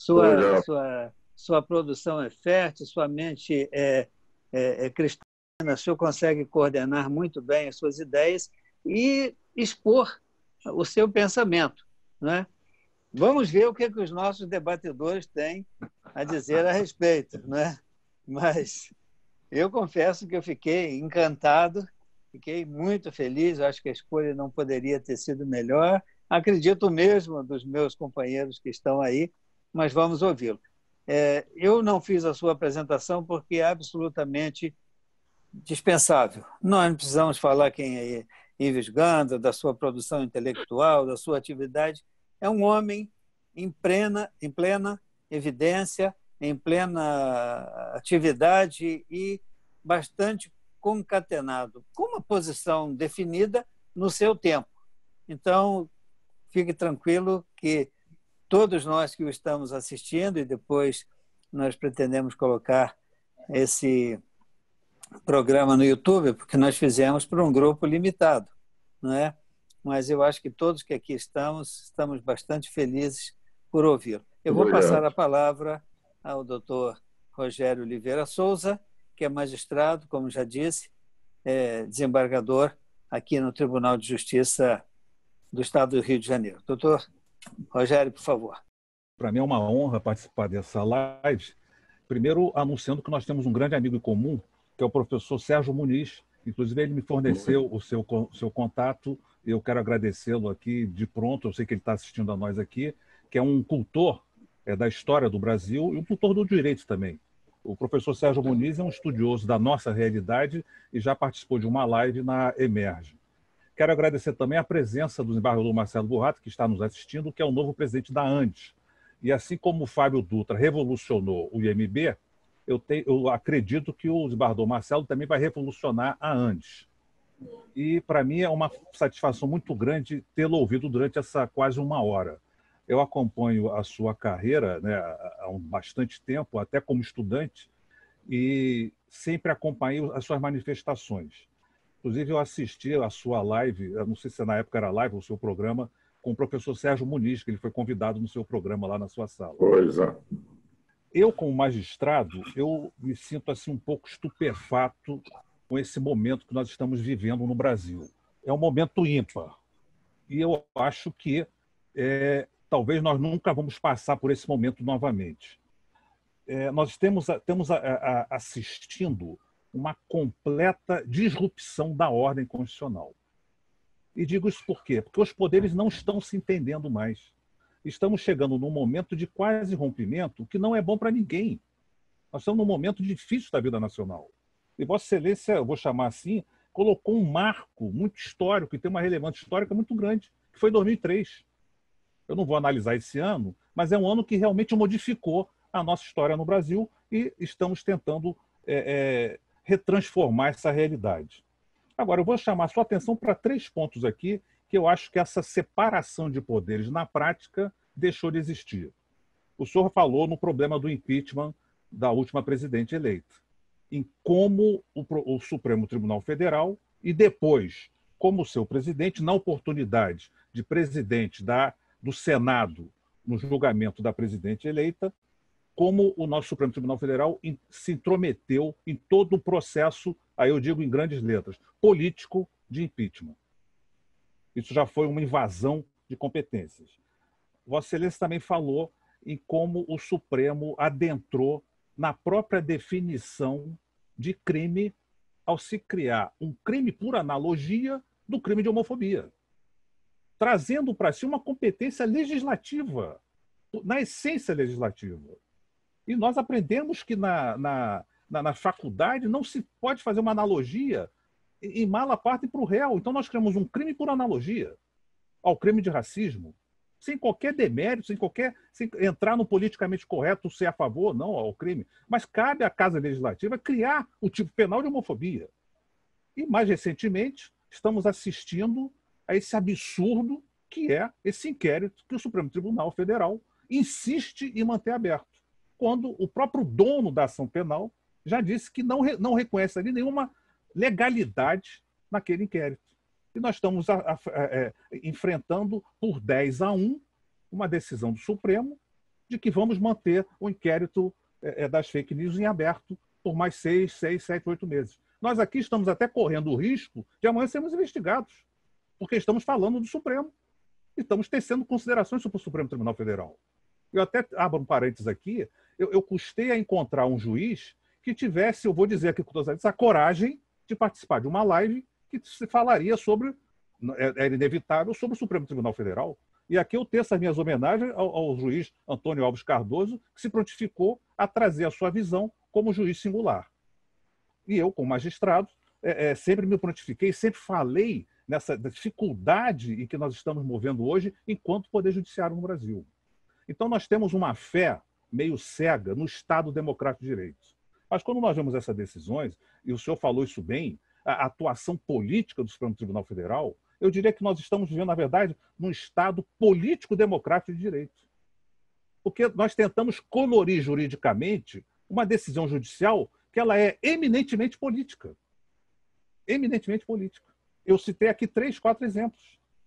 Sua produção é fértil, sua mente é cristã, o senhor consegue coordenar muito bem as suas ideias e expor o seu pensamento, né? Vamos ver o que os nossos debatedores têm a dizer a respeito, né? Mas eu confesso que eu fiquei encantado, fiquei muito feliz, eu acho que a escolha não poderia ter sido melhor, acredito mesmo dos meus companheiros que estão aí, mas vamos ouvi-lo. Eu não fiz a sua apresentação porque é absolutamente dispensável. Nós não precisamos falar quem é Ives Gandra, da sua produção intelectual, da sua atividade. É um homem em plena evidência, em plena atividade e bastante concatenado, com uma posição definida no seu tempo. Então, fique tranquilo que todos nós que o estamos assistindo, e depois nós pretendemos colocar esse programa no YouTube, porque nós fizemos para um grupo limitado, não é? mas eu acho que todos que aqui estamos bastante felizes por ouvi-lo. Eu vou Obrigado. passar a palavra ao doutor Rogério Oliveira Souza, que é magistrado, como já disse, desembargador aqui no Tribunal de Justiça do Estado do Rio de Janeiro. Doutor Rogério, por favor. Para mim é uma honra participar dessa live. Primeiro, anunciando que nós temos um grande amigo em comum, que é o professor Sérgio Muniz. Inclusive, ele me forneceu o seu contato e eu quero agradecê-lo aqui de pronto. Eu sei que ele está assistindo a nós aqui, que é um cultor da história do Brasil e um cultor do direito também. O professor Sérgio Muniz é um estudioso da nossa realidade e já participou de uma live na Emerge. Quero agradecer também a presença do desembargador Marcelo Burrato, que está nos assistindo, que é o novo presidente da Andes. E assim como o Fábio Dutra revolucionou o IMB, eu acredito que o desembargador Marcelo também vai revolucionar a Andes. E, para mim, é uma satisfação muito grande tê-lo ouvido durante essa quase uma hora. Eu acompanho a sua carreira, né, há bastante tempo, até como estudante, e sempre acompanhei as suas manifestações. Inclusive, eu assisti a sua live, eu não sei se na época era live, o seu programa, com o professor Sérgio Muniz, que ele foi convidado no seu programa lá na sua sala. Pois é. Eu, como magistrado, eu me sinto assim um pouco estupefato com esse momento que nós estamos vivendo no Brasil. É um momento ímpar. E eu acho que talvez nós nunca vamos passar por esse momento novamente. Nós estamos assistindo uma completa disrupção da ordem constitucional. E digo isso por quê? Porque os poderes não estão se entendendo mais. Estamos chegando num momento de quase rompimento que não é bom para ninguém. Nós estamos num momento difícil da vida nacional. E Vossa Excelência, eu vou chamar assim, colocou um marco muito histórico, e tem uma relevância histórica muito grande, que foi 2003. Eu não vou analisar esse ano, mas é um ano que realmente modificou a nossa história no Brasil e estamos tentando retransformar essa realidade. Agora, eu vou chamar a sua atenção para 3 pontos aqui, que eu acho que essa separação de poderes na prática deixou de existir. O senhor falou no problema do impeachment da última presidente eleita, em como o Supremo Tribunal Federal e depois, como seu presidente, na oportunidade de presidente do Senado no julgamento da presidente eleita, como o nosso Supremo Tribunal Federal se intrometeu em todo o processo, aí eu digo em grandes letras, político de impeachment. Isso já foi uma invasão de competências. Vossa Excelência também falou em como o Supremo adentrou na própria definição de crime ao se criar um crime por analogia do crime de homofobia, trazendo para si uma competência legislativa, na essência legislativa. E nós aprendemos que na faculdade não se pode fazer uma analogia em mala parte para o réu. Então nós criamos um crime por analogia ao crime de racismo, sem qualquer demérito, sem entrar no politicamente correto, ser a favor ou não ao crime. Mas cabe à Casa Legislativa criar o tipo penal de homofobia. E mais recentemente estamos assistindo a esse absurdo que é esse inquérito que o Supremo Tribunal Federal insiste em manter aberto, quando o próprio dono da ação penal já disse que não reconhece ali nenhuma legalidade naquele inquérito. E nós estamos enfrentando por 10-1 uma decisão do Supremo de que vamos manter o inquérito das fake news em aberto por mais 6, 7, 8 meses. Nós aqui estamos até correndo o risco de amanhã sermos investigados, porque estamos falando do Supremo e estamos tecendo considerações sobre o Supremo Tribunal Federal. Eu até abro um parênteses aqui, eu custei a encontrar um juiz que tivesse, eu vou dizer aqui com todos os a coragem de participar de uma live que se falaria sobre, era inevitável, sobre o Supremo Tribunal Federal. E aqui eu teço as minhas homenagens ao juiz Antônio Alves Cardoso, que se prontificou a trazer a sua visão como juiz singular. E eu, como magistrado, sempre me prontifiquei, sempre falei nessa dificuldade em que nós estamos movendo hoje enquanto Poder Judiciário no Brasil. Então nós temos uma fé meio cega no Estado Democrático de Direito. Mas quando nós vemos essas decisões, e o senhor falou isso bem, a atuação política do Supremo Tribunal Federal, eu diria que nós estamos vivendo, na verdade, num Estado político-democrático de direito. Porque nós tentamos colorir juridicamente uma decisão judicial que ela é eminentemente política. Eminentemente política. Eu citei aqui 3, 4 exemplos.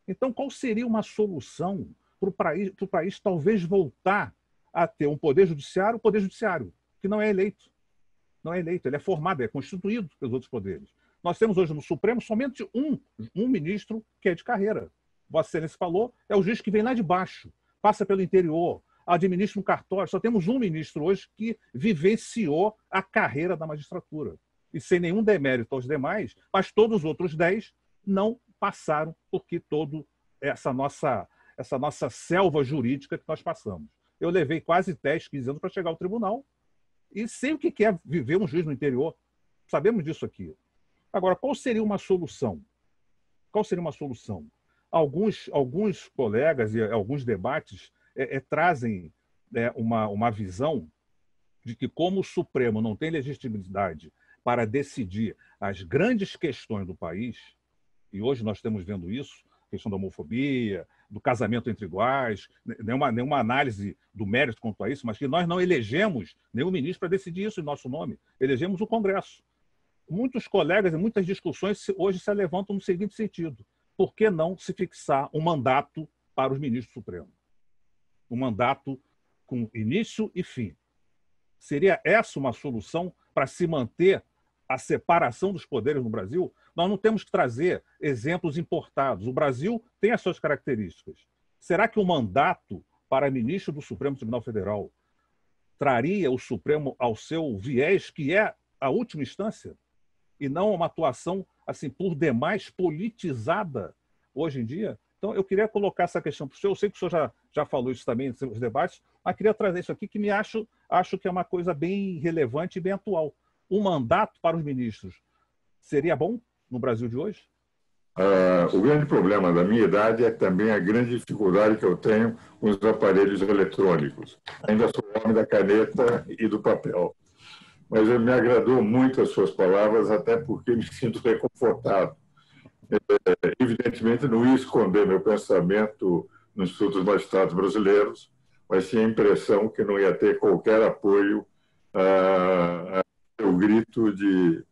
Então, qual seria uma solução para o país talvez voltar a ter um poder judiciário, que não é eleito. Não é eleito, ele é formado, é constituído pelos outros poderes. Nós temos hoje no Supremo somente um ministro que é de carreira. Vossa Excelência falou, é o juiz que vem lá de baixo, passa pelo interior, administra um cartório. Só temos um ministro hoje que vivenciou a carreira da magistratura. E sem nenhum demérito aos demais, mas todos os outros 10 não passaram porque toda essa nossa selva jurídica que nós passamos. Eu levei quase 10, 15 anos para chegar ao tribunal e sei o que é viver um juiz no interior. Sabemos disso aqui. Agora, qual seria uma solução? Qual seria uma solução? Alguns colegas e alguns debates trazem uma visão de que, como o Supremo não tem legitimidade para decidir as grandes questões do país, e hoje nós estamos vendo isso, a questão da homofobia, do casamento entre iguais, nenhuma análise do mérito quanto a isso, mas que nós não elegemos nenhum ministro para decidir isso em nosso nome. Elegemos o Congresso. Muitos colegas e muitas discussões hoje se levantam no seguinte sentido: por que não se fixar um mandato para os ministros supremos? Um mandato com início e fim. Seria essa uma solução para se manter a separação dos poderes no Brasil? Nós não temos que trazer exemplos importados. O Brasil tem as suas características. Será que o mandato para ministro do Supremo Tribunal Federal traria o Supremo ao seu viés, que é a última instância, e não uma atuação, assim, por demais politizada hoje em dia? Então, eu queria colocar essa questão para o senhor. Eu sei que o senhor já falou isso também nos debates, mas queria trazer isso aqui, que acho que é uma coisa bem relevante e bem atual. Um mandato para os ministros seria bom no Brasil de hoje? O grande problema da minha idade é também a grande dificuldade que eu tenho com os aparelhos eletrônicos. Ainda sou homem da caneta e do papel. Mas me agradou muito as suas palavras, até porque me sinto reconfortado. Evidentemente, não ia esconder meu pensamento no Instituto dos Magistrados Brasileiros, mas tinha a impressão que não ia ter qualquer apoio ao grito de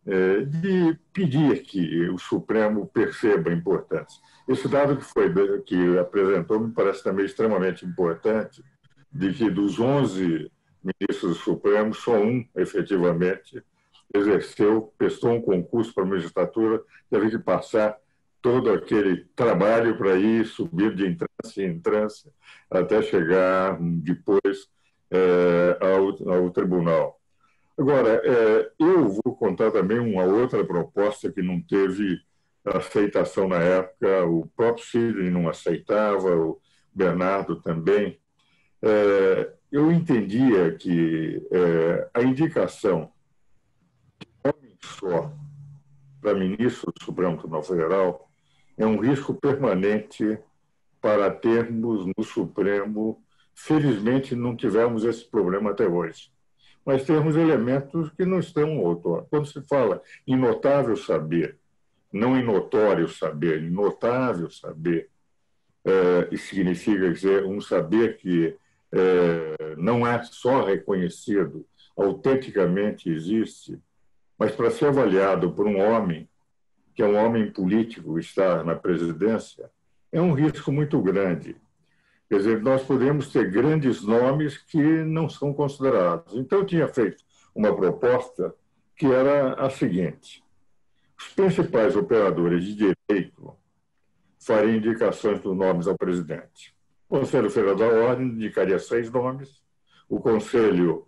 pedir que o Supremo perceba a importância. Esse dado que apresentou me parece também extremamente importante, de que dos 11 ministros do Supremo, só um, efetivamente, prestou um concurso para a magistratura, teve que passar todo aquele trabalho para ir subir de entrância em entrância até chegar depois ao tribunal. Agora, eu vou contar também uma outra proposta que não teve aceitação na época. O próprio Sidney não aceitava, o Bernardo também. Eu entendia que a indicação de um homem só para ministro do Supremo Tribunal Federal é um risco permanente para termos no Supremo. Felizmente, não tivemos esse problema até hoje, mas temos elementos que não estão no autor. Quando se fala em notável saber, não em notório saber, em notável saber, isso significa dizer um saber que não é só reconhecido, autenticamente existe, mas para ser avaliado por um homem, que é um homem político, está na presidência, é um risco muito grande. Quer dizer, nós podemos ter grandes nomes que não são considerados. Então, eu tinha feito uma proposta que era a seguinte: os principais operadores de direito fariam indicações dos nomes ao presidente. O Conselho Federal da Ordem indicaria 6 nomes, o Conselho,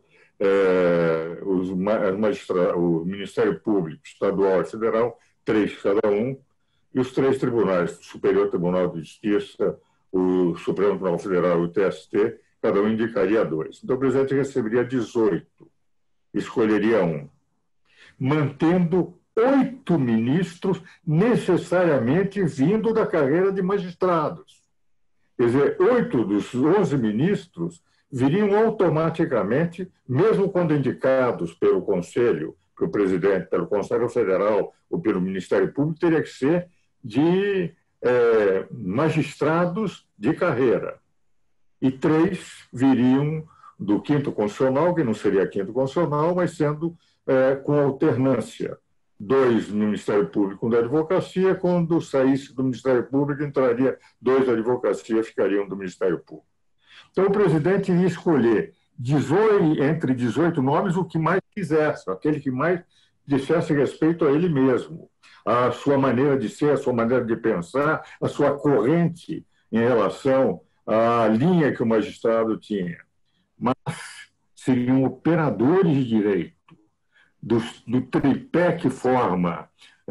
o Ministério Público Estadual e Federal, 3 cada um, e os 3 tribunais, o Superior Tribunal de Justiça, o Supremo Tribunal Federal e o TST, cada um indicaria 2. Então, o presidente receberia 18, escolheria um, mantendo 8 ministros necessariamente vindo da carreira de magistrados. Quer dizer, 8 dos 11 ministros viriam automaticamente, mesmo quando indicados pelo Conselho, pelo presidente, pelo Conselho Federal ou pelo Ministério Público, teria que ser de magistrados de carreira. E 3 viriam do 5º Constitucional, que não seria 5º Constitucional, mas sendo com alternância 2 no Ministério Público, um da advocacia. Quando saísse do Ministério Público, entraria 2 da advocacia, ficariam do Ministério Público. Então, o presidente iria escolher entre 18 nomes o que mais quisesse, aquele que mais dissesse respeito a ele mesmo, a sua maneira de ser, a sua maneira de pensar, a sua corrente em relação à linha que o magistrado tinha. Mas seriam operadores de direito, do tripé que forma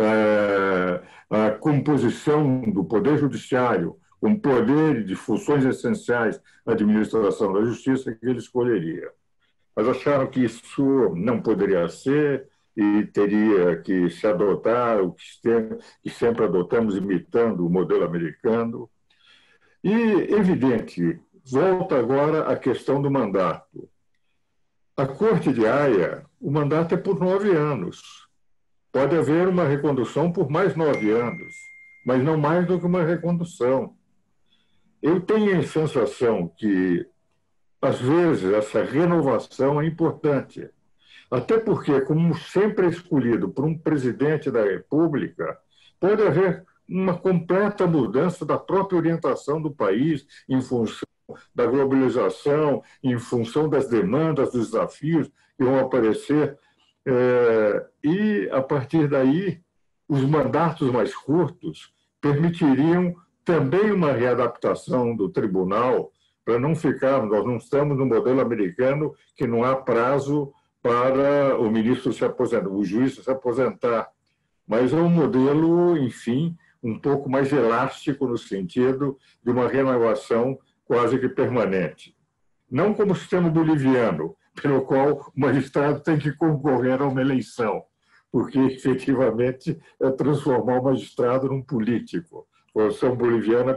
a composição do Poder Judiciário, com poder de funções essenciais da administração da justiça, que ele escolheria. Mas acharam que isso não poderia ser e teria que se adotar o que sempre adotamos, imitando o modelo americano. E, evidente, volta agora a questão do mandato. A Corte de Haia, o mandato é por 9 anos. Pode haver uma recondução por mais 9 anos, mas não mais do que uma recondução. Eu tenho a sensação que, às vezes, essa renovação é importante. Até porque, como sempre é escolhido por um presidente da República, pode haver uma completa mudança da própria orientação do país em função da globalização, em função das demandas, dos desafios que vão aparecer. E, a partir daí, os mandatos mais curtos permitiriam também uma readaptação do tribunal, para não ficar, nós não estamos no modelo americano que não há prazo para o ministro se aposentar, o juiz se aposentar, mas é um modelo, enfim, um pouco mais elástico no sentido de uma renovação quase que permanente. Não como o sistema boliviano, pelo qual o magistrado tem que concorrer a uma eleição, porque efetivamente é transformar o magistrado num político. A Constituição boliviana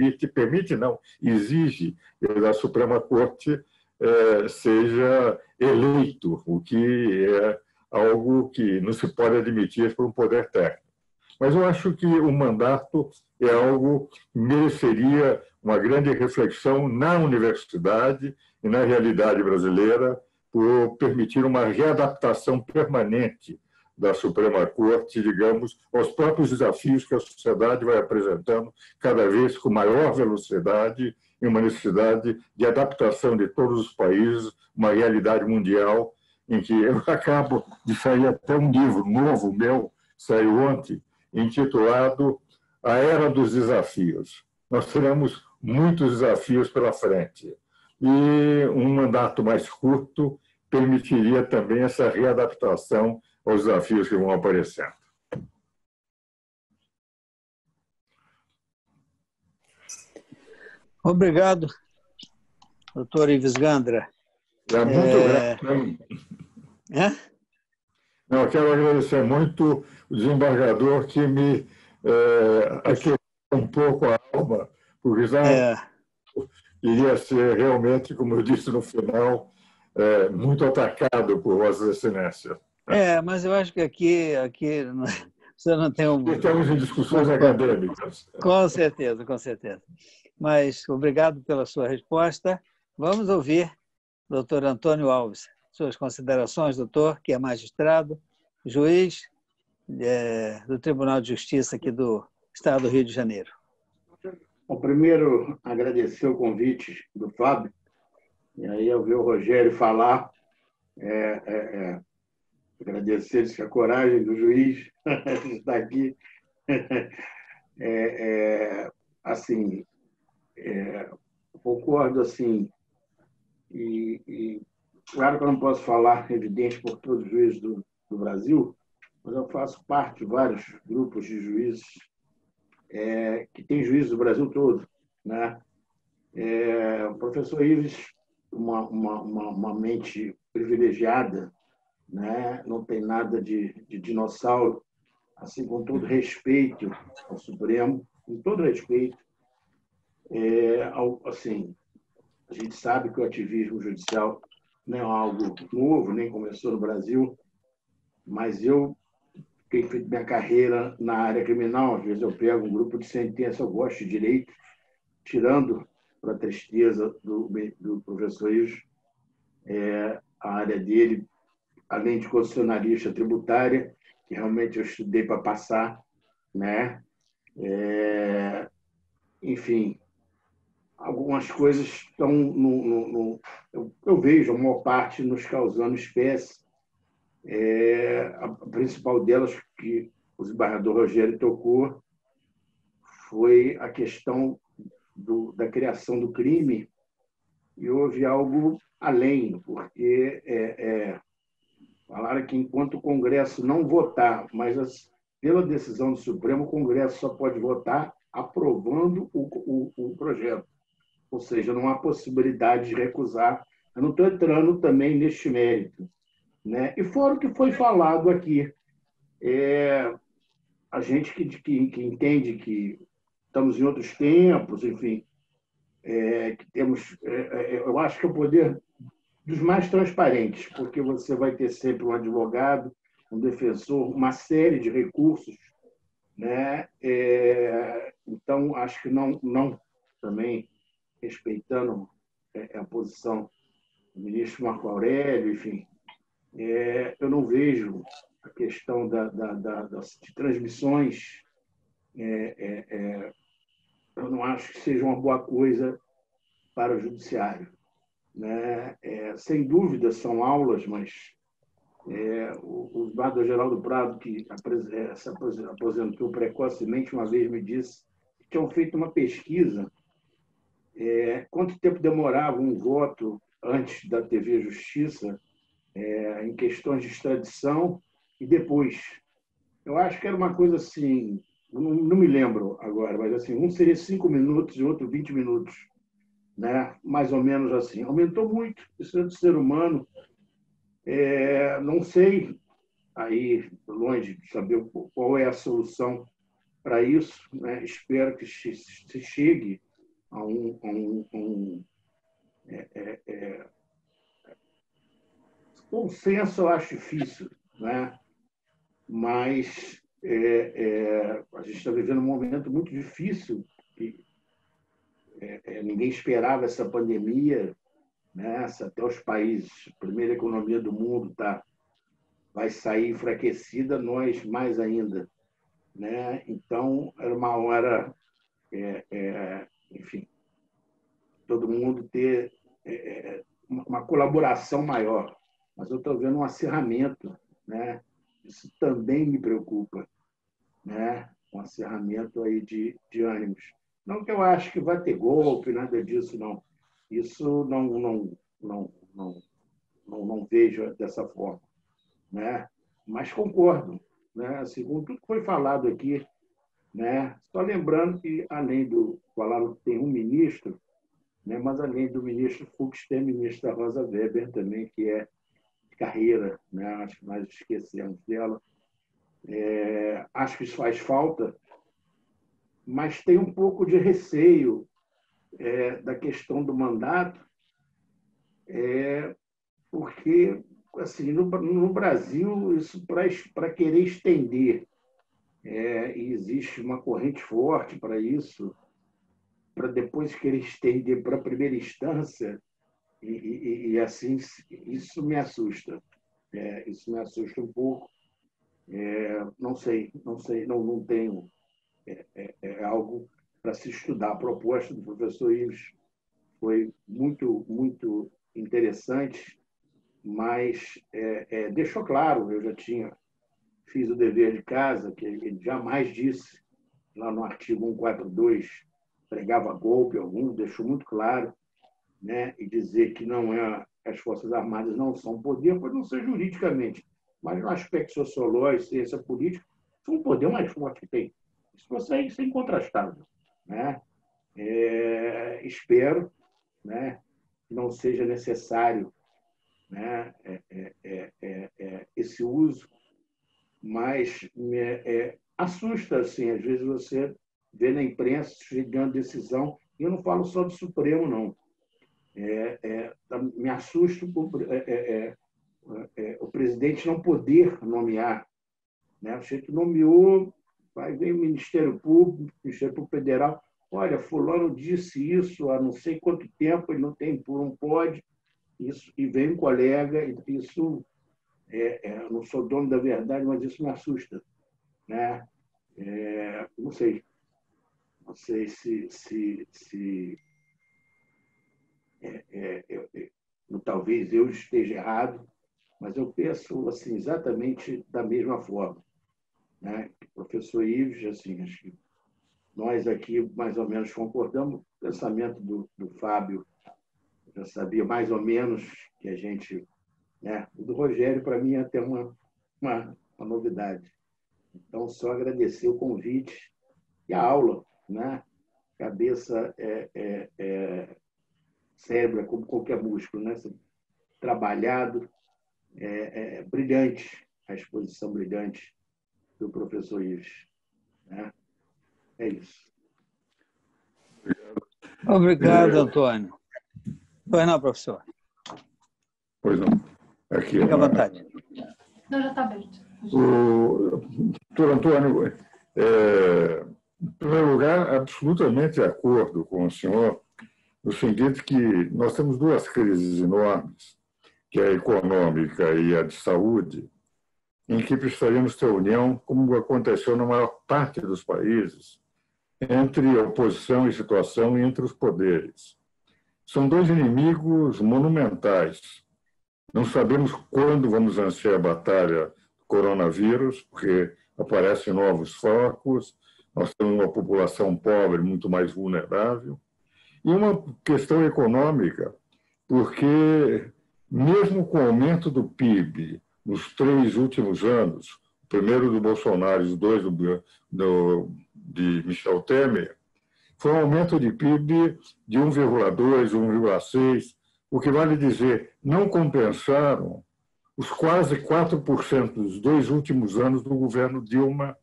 exige que da Suprema Corte seja eleito, o que é algo que não se pode admitir por um poder técnico. Mas eu acho que o mandato é algo que mereceria uma grande reflexão na universidade e na realidade brasileira, por permitir uma readaptação permanente da Suprema Corte, digamos, aos próprios desafios que a sociedade vai apresentando cada vez com maior velocidade e uma necessidade de adaptação de todos os países, uma realidade mundial em que eu acabo de sair até um livro novo meu, saiu ontem, intitulado A Era dos Desafios. Nós teremos muitos desafios pela frente e um mandato mais curto permitiria também essa readaptação aos desafios que vão aparecendo. Obrigado, doutor Ives Gandra. É muito grato. Não, eu quero agradecer muito o desembargador que me aqueceu um pouco a alma, porque já iria ser realmente, como eu disse no final, muito atacado por Vossa Excelência. Mas eu acho que aqui você não tem um... Estamos em discussões acadêmicas. Com certeza, com certeza. Mas obrigado pela sua resposta. Vamos ouvir o doutor Antônio Alves. Suas considerações, doutor, que é magistrado, juiz do Tribunal de Justiça aqui do Estado do Rio de Janeiro. Bom, primeiro, agradecer o convite do Fábio. E aí, ao ver o Rogério falar, agradecer a coragem do juiz de estar aqui. Assim, concordo, assim, e claro que eu não posso falar, evidente, por todos os juízes do Brasil, mas eu faço parte de vários grupos de juízes que tem juízes do Brasil todo, né? O professor Ives, uma mente privilegiada, né? Não tem nada de dinossauro, assim, com todo respeito ao Supremo, com todo respeito. Assim, a gente sabe que o ativismo judicial não é algo novo, nem começou no Brasil, mas eu tenho feito minha carreira na área criminal. Às vezes eu pego um grupo de sentença, eu gosto de direito, tirando, para a tristeza do professor Ives, a área dele, além de constitucionalista tributária, que realmente eu estudei para passar, né? Enfim, algumas coisas estão eu vejo a maior parte nos causando espécie. A principal delas, que o desembargador Rogério tocou, foi a questão da criação do crime, e houve algo além, porque falaram que enquanto o Congresso não votar, mas pela decisão do Supremo, o Congresso só pode votar aprovando o projeto. Ou seja, não há possibilidade de recusar. Eu não estou entrando também neste mérito, né? E fora o que foi falado aqui, a gente que entende que estamos em outros tempos, enfim, que temos, eu acho que é o poder dos mais transparentes, porque você vai ter sempre um advogado, um defensor, uma série de recursos, né? Então, acho que não também respeitando a posição do ministro Marco Aurélio, enfim, eu não vejo a questão de transmissões, eu não acho que seja uma boa coisa para o judiciário, né? Sem dúvida são aulas, mas o desembargador Geraldo Prado, que se aposentou precocemente, uma vez me disse que tinham feito uma pesquisa, quanto tempo demorava um voto antes da TV Justiça, em questões de extradição, e depois. Eu acho que era uma coisa assim, não me lembro agora, mas assim, um seria 5 minutos e outro 20 minutos, né? Mais ou menos assim. Aumentou muito, isso é do ser humano. Não sei, aí longe de saber qual é a solução para isso, né? Espero que se chegue a um consenso. Eu acho difícil, né? Mas a gente está vivendo um momento muito difícil, que ninguém esperava essa pandemia, né? Até os países, a primeira economia do mundo vai sair enfraquecida, nós mais ainda, né? Então, era uma hora, enfim, todo mundo ter uma colaboração maior. Mas eu estou vendo um acirramento, né? Isso também me preocupa, né? Um acirramento aí de ânimos. Não que eu acho que vai ter golpe, nada disso, não. Isso não vejo dessa forma, né? Mas concordo, né? Assim, com tudo que foi falado aqui, né? Só lembrando que, além falaram que tem um ministro, né? Mas além do ministro Fux, tem a ministra Rosa Weber também, que é de carreira, né? Acho que nós esquecemos dela. Acho que isso faz falta, mas tem um pouco de receio da questão do mandato, porque, assim, no Brasil, isso para querer estender, e existe uma corrente forte para isso, para depois querer estender para a primeira instância, e assim, isso me assusta. Isso me assusta um pouco. Não sei, não tenho algo para se estudar. A proposta do professor Ives foi muito, muito interessante, mas deixou claro, eu já fiz o dever de casa, que ele jamais disse, lá no artigo 142, pregava golpe algum, deixou muito claro, né? E dizer que as Forças Armadas não são poder, pode não ser juridicamente, mas no aspecto sociológico, ciência política, são o poder mais forte que tem. Isso é incontrastável, né? Espero, né, que não seja necessário, né, esse uso, mas assusta, assim, às vezes você vê na imprensa chegando decisão, e eu não falo só do Supremo, não. Me assusta o presidente não poder nomear, né? O jeito nomeou, vai ver o Ministério Público, o Ministério Público Federal, olha, fulano disse isso há não sei quanto tempo, ele não pode, isso, e vem um colega, isso Eu não sou dono da verdade, mas isso me assusta, né? Não sei se talvez eu esteja errado, mas eu penso assim exatamente da mesma forma, né? Professor Ives, assim, acho que nós aqui mais ou menos concordamos. O pensamento do Fábio, já sabia mais ou menos que a gente, né? O do Rogério, para mim, é até uma novidade. Então, só agradecer o convite e a aula, né? Cabeça cérebro, é como qualquer músculo, né? Trabalhado, brilhante, a exposição brilhante do professor Ives, né? É isso. Obrigado, Antônio. Pois não, professor. Pois não. Aqui, fica à vontade. Não, já está aberto. Doutor Antônio, em primeiro lugar, absolutamente de acordo com o senhor, no sentido que nós temos duas crises enormes, que é a econômica e a de saúde, em que precisaríamos ter união, como aconteceu na maior parte dos países, entre oposição e situação e entre os poderes. São dois inimigos monumentais. Não sabemos quando vamos vencer a batalha do coronavírus, porque aparecem novos focos, nós temos uma população pobre muito mais vulnerável, e uma questão econômica, porque mesmo com o aumento do PIB nos 3 últimos anos, o primeiro do Bolsonaro e os 2 de Michel Temer, foi um aumento de PIB de 1,2, 1,6, o que vale dizer, não compensaram os quase 4% dos 2 últimos anos do governo Dilma,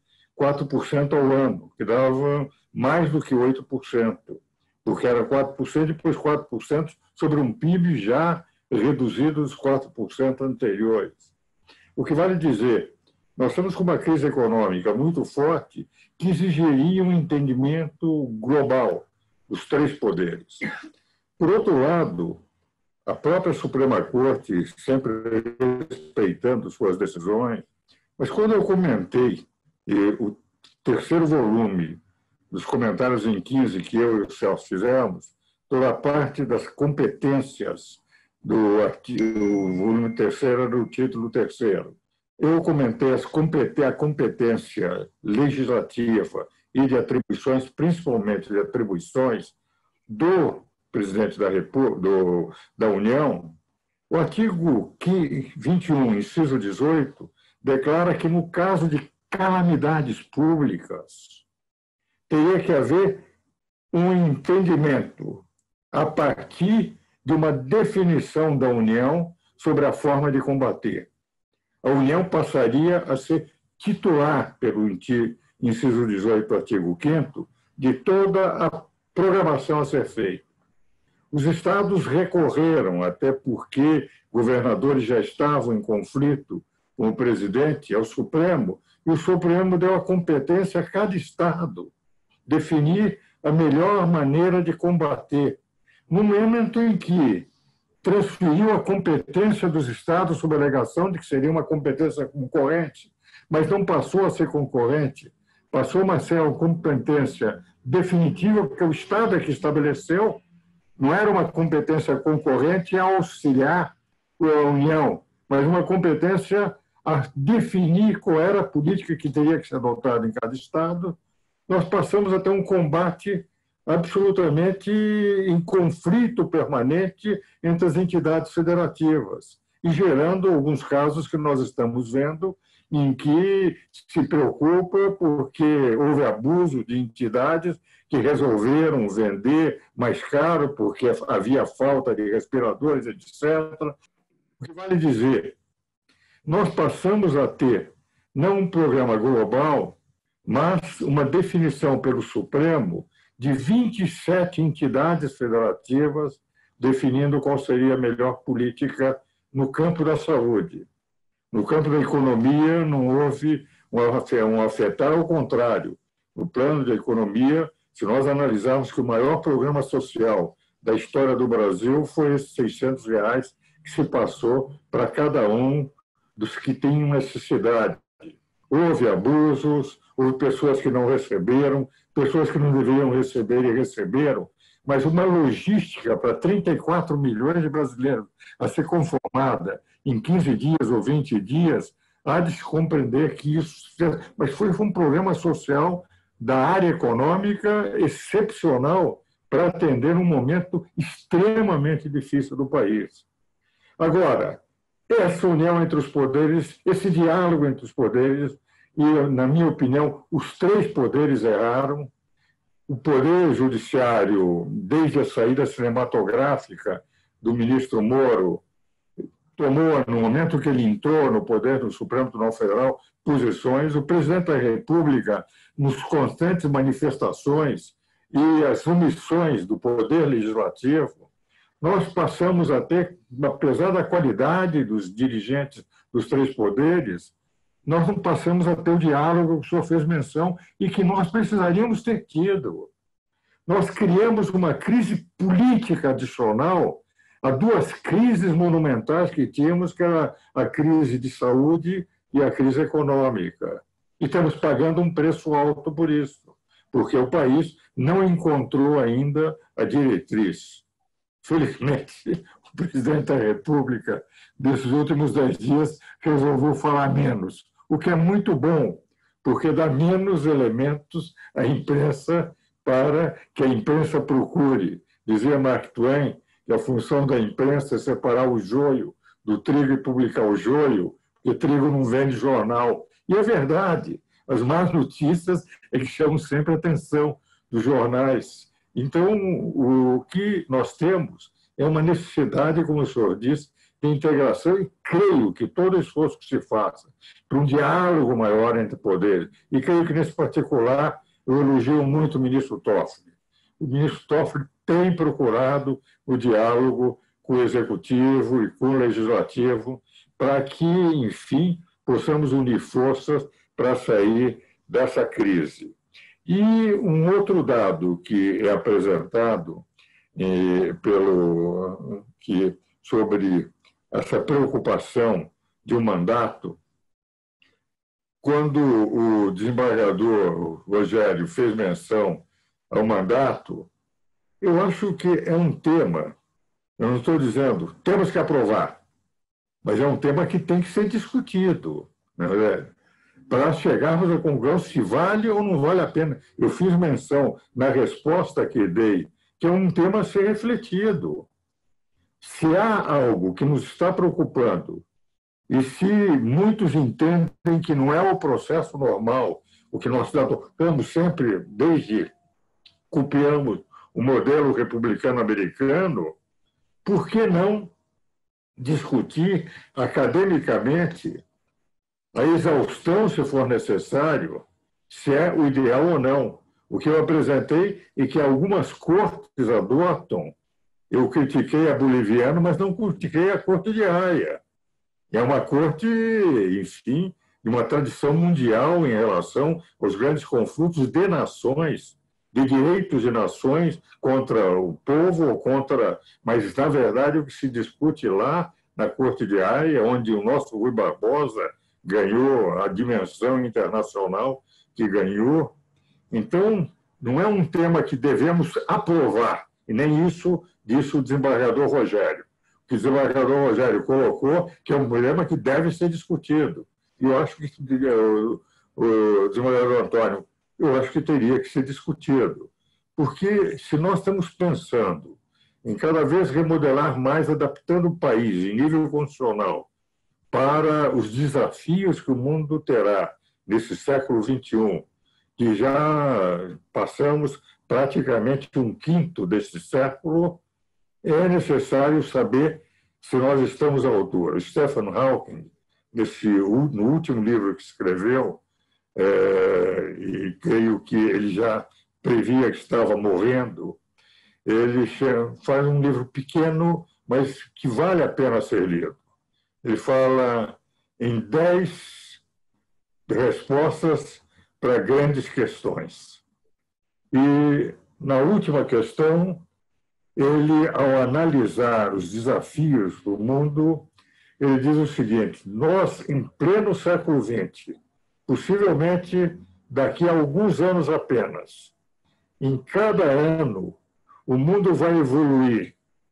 4% ao ano, que dava mais do que 8%, porque era 4%, depois 4% sobre um PIB já reduzido dos 4% anteriores. O que vale dizer, nós estamos com uma crise econômica muito forte que exigiria um entendimento global dos 3 poderes. Por outro lado, a própria Suprema Corte, sempre respeitando suas decisões, mas quando eu comentei o 3º volume dos comentários em 15 que eu e o Celso fizemos, toda a parte das competências do artigo, o volume 3º do título 3º, eu comentei a competência legislativa e de atribuições, principalmente de atribuições do presidente da República, da União. O artigo 21, inciso 18, declara que, no caso de calamidades públicas, teria que haver um entendimento a partir de uma definição da União sobre a forma de combater. A União passaria a ser titular, pelo inciso 18 do artigo 5º, de toda a programação a ser feita. Os estados recorreram, até porque governadores já estavam em conflito com o presidente, ao Supremo, e o Supremo deu a competência a cada estado definir a melhor maneira de combater. No momento em que transferiu a competência dos estados sob a alegação de que seria uma competência concorrente, mas não passou a ser concorrente, passou a ser uma competência definitiva, porque o Estado é que estabeleceu, não era uma competência concorrente a auxiliar a União, mas uma competência a definir qual era a política que teria que ser adotada em cada Estado. Nós passamos a ter um combate absolutamente em conflito permanente entre as entidades federativas e gerando alguns casos que nós estamos vendo em que se preocupa porque houve abuso de entidades que resolveram vender mais caro porque havia falta de respiradores, etc. O que vale dizer, nós passamos a ter não um programa global, mas uma definição pelo Supremo de 27 entidades federativas definindo qual seria a melhor política no campo da saúde. No campo da economia, não houve um afetar, ao contrário. No plano da economia, se nós analisarmos que o maior programa social da história do Brasil foi esses R$600 que se passou para cada um dos que têm necessidade. Houve abusos, houve pessoas que não receberam, pessoas que não deveriam receber e receberam, mas uma logística para 34 milhões de brasileiros a ser conformada em 15 dias ou 20 dias, há de se compreender que isso... Mas foi um problema social da área econômica excepcional para atender um momento extremamente difícil do país. Agora, essa união entre os poderes, esse diálogo entre os poderes, e, na minha opinião, os três poderes erraram. O poder judiciário, desde a saída cinematográfica do ministro Moro, tomou, no momento que ele entrou no poder do Supremo Tribunal Federal, posições. O presidente da República, nos constantes manifestações e as omissões do poder legislativo, nós passamos até, apesar da qualidade dos dirigentes dos três poderes, nós não passamos a ter o diálogo que o senhor fez menção e que nós precisaríamos ter tido. Nós criamos uma crise política adicional a duas crises monumentais que tínhamos, que era a crise de saúde e a crise econômica. E estamos pagando um preço alto por isso, porque o país não encontrou ainda a diretriz. Felizmente, o presidente da República, desses últimos 10 dias, resolveu falar menos, o que é muito bom, porque dá menos elementos à imprensa para que a imprensa procure. Dizia Mark Twain que a função da imprensa é separar o joio do trigo e publicar o joio, porque trigo não vende jornal. E é verdade, as más notícias é que chamam sempre a atenção dos jornais. Então, o que nós temos é uma necessidade, como o senhor disse, de integração, e creio que todo esforço que se faça para um diálogo maior entre poderes, e creio que, nesse particular, eu elogio muito o ministro Toffoli. O ministro Toffoli tem procurado o diálogo com o Executivo e com o Legislativo para que, enfim, possamos unir forças para sair dessa crise. E um outro dado que é apresentado sobre essa preocupação de um mandato, quando o desembargador Rogério fez menção ao mandato, eu acho que é um tema, eu não estou dizendo, temos que aprovar, mas é um tema que tem que ser discutido, né, para chegarmos à conclusão se vale ou não vale a pena. Eu fiz menção na resposta que dei, que é um tema a ser refletido. Se há algo que nos está preocupando, e se muitos entendem que não é o processo normal, o que nós adotamos sempre, desde copiamos o modelo republicano americano, por que não discutir academicamente a exaustão, se for necessário, se é o ideal ou não? O que eu apresentei e que algumas cortes adotam, eu critiquei a boliviana, mas não critiquei a Corte de Haia. É uma corte, enfim, de uma tradição mundial em relação aos grandes conflitos de nações, de direitos de nações contra o povo ou contra... Mas, na verdade, o que se discute lá na Corte de Haia, onde o nosso Rui Barbosa ganhou a dimensão internacional que ganhou. Então, não é um tema que devemos aprovar, e nem isso disse o desembargador Rogério. O desembargador Rogério colocou que é um problema que deve ser discutido. E eu acho que o desembargador Antônio, eu acho que teria que ser discutido. Porque se nós estamos pensando em cada vez remodelar mais, adaptando o país em nível constitucional para os desafios que o mundo terá nesse século XXI, que já passamos praticamente um quinto desse século, é necessário saber se nós estamos à altura. Stephen Hawking, no último livro que escreveu, e creio que ele já previa que estava morrendo, ele faz um livro pequeno, mas que vale a pena ser lido. Ele fala em 10 respostas para grandes questões. E, na última questão, ele, ao analisar os desafios do mundo, ele diz o seguinte: nós, em pleno século XX, possivelmente daqui a alguns anos apenas, em cada ano, o mundo vai evoluir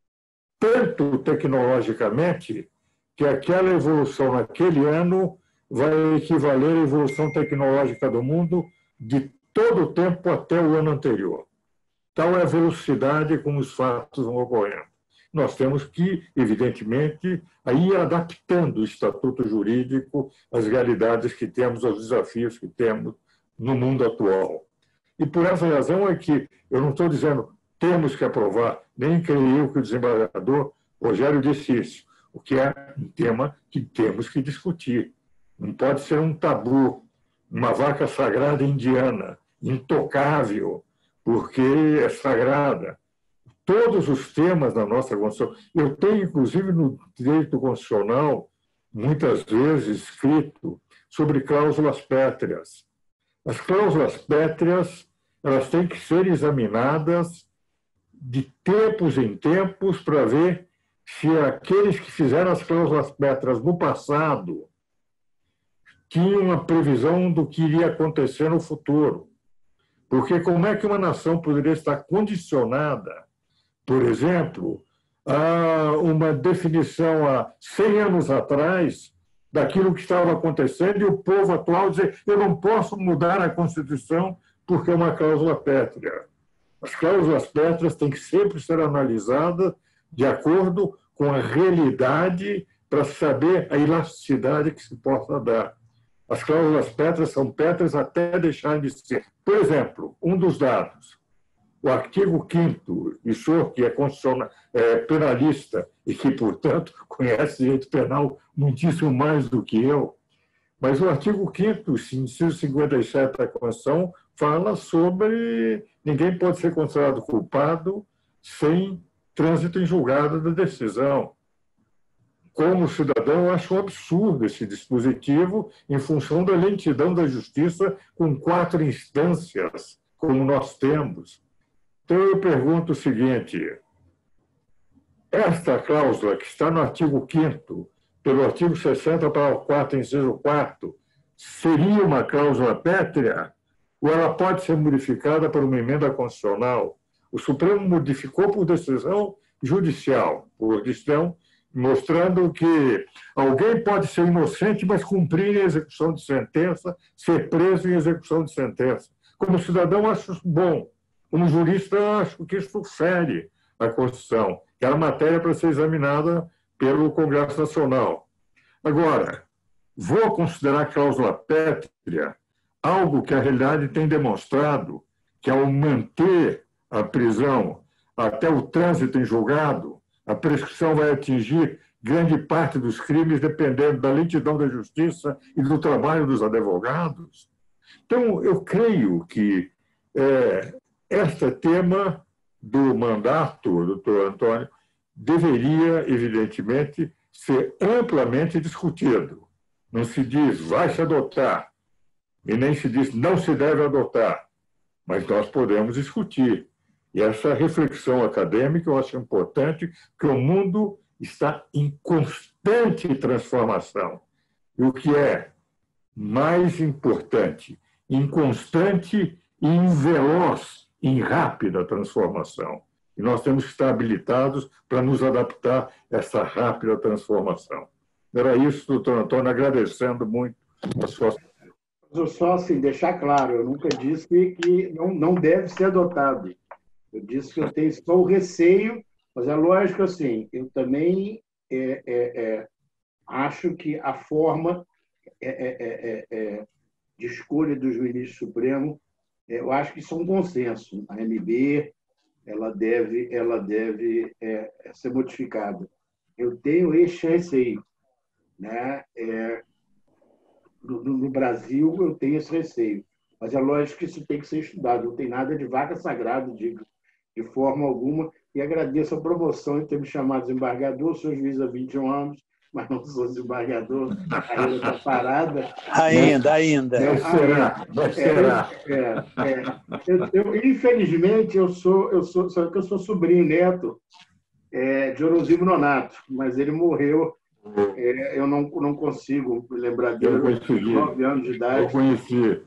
tanto tecnologicamente que aquela evolução naquele ano vai equivaler à evolução tecnológica do mundo de todo o tempo até o ano anterior. Tal é a velocidade como os fatos vão ocorrendo. Nós temos que, evidentemente, ir adaptando o estatuto jurídico às realidades que temos, aos desafios que temos no mundo atual. E por essa razão é que eu não estou dizendo temos que aprovar, nem creio que o desembargador Rogério disse isso, o que é um tema que temos que discutir. Não pode ser um tabu, uma vaca sagrada indiana, intocável, porque é sagrada. Todos os temas da nossa Constituição, eu tenho, inclusive, no direito constitucional, muitas vezes escrito sobre cláusulas pétreas. As cláusulas pétreas, elas têm que ser examinadas de tempos em tempos para ver se aqueles que fizeram as cláusulas pétreas no passado tinham uma previsão do que iria acontecer no futuro. Porque como é que uma nação poderia estar condicionada, por exemplo, a uma definição há 100 anos atrás daquilo que estava acontecendo e o povo atual dizer eu não posso mudar a Constituição porque é uma cláusula pétrea. As cláusulas pétreas têm que sempre ser analisadas de acordo com a realidade para saber a elasticidade que se possa dar. As cláusulas pétreas são pétreas até deixarem de ser. Por exemplo, um dos dados, o artigo 5º, e o senhor que é penalista e que, portanto, conhece direito penal muitíssimo mais do que eu, mas o artigo 5º, inciso 57 da Constituição, fala sobre ninguém pode ser considerado culpado sem trânsito em julgado da decisão. Como cidadão, eu acho um absurdo esse dispositivo em função da lentidão da justiça com 4 instâncias, como nós temos. Então, eu pergunto o seguinte: esta cláusula que está no artigo 5º, pelo artigo 60, parágrafo 4º, inciso 4º, seria uma cláusula pétrea ou ela pode ser modificada por uma emenda constitucional? O Supremo modificou por decisão judicial, por decisão mostrando que alguém pode ser inocente, mas cumprir em execução de sentença, ser preso em execução de sentença. Como cidadão, acho bom. Como jurista, acho que isso fere a Constituição, que era matéria para ser examinada pelo Congresso Nacional. Agora, vou considerar a cláusula pétrea algo que a realidade tem demonstrado, que ao manter a prisão até o trânsito em julgado, a prescrição vai atingir grande parte dos crimes, dependendo da lentidão da justiça e do trabalho dos advogados. Então, eu creio que este tema do mandato, doutor Antônio, deveria, evidentemente, ser amplamente discutido. Não se diz vai se adotar, e nem se diz não se deve adotar, mas nós podemos discutir. E essa reflexão acadêmica eu acho importante, porque o mundo está em constante transformação. E o que é mais importante, em constante e em veloz, em rápida transformação. E nós temos que estar habilitados para nos adaptar a essa rápida transformação. Era isso, doutor Antônio, agradecendo muito a sua... Só assim, deixar claro, eu nunca disse que não deve ser adotado. Eu disse que eu tenho só o receio, mas é lógico assim, eu também acho que a forma de escolha dos ministros supremos, eu acho que isso é um consenso. A MB ela deve ser modificada. Eu tenho este receio, né? No Brasil, eu tenho esse receio. Mas é lógico que isso tem que ser estudado. Não tem nada de vaca sagrada, digo, de forma alguma. E agradeço a promoção de ter me chamado desembargador. Sou juiz há 21 anos, mas não sou desembargador. Ainda está parada. Ainda. Mas será. Infelizmente, eu sou sobrinho neto de Orozimo Nonato, mas ele morreu Eu não consigo me lembrar dele. Eu consegui. 9 anos de idade. Eu conheci.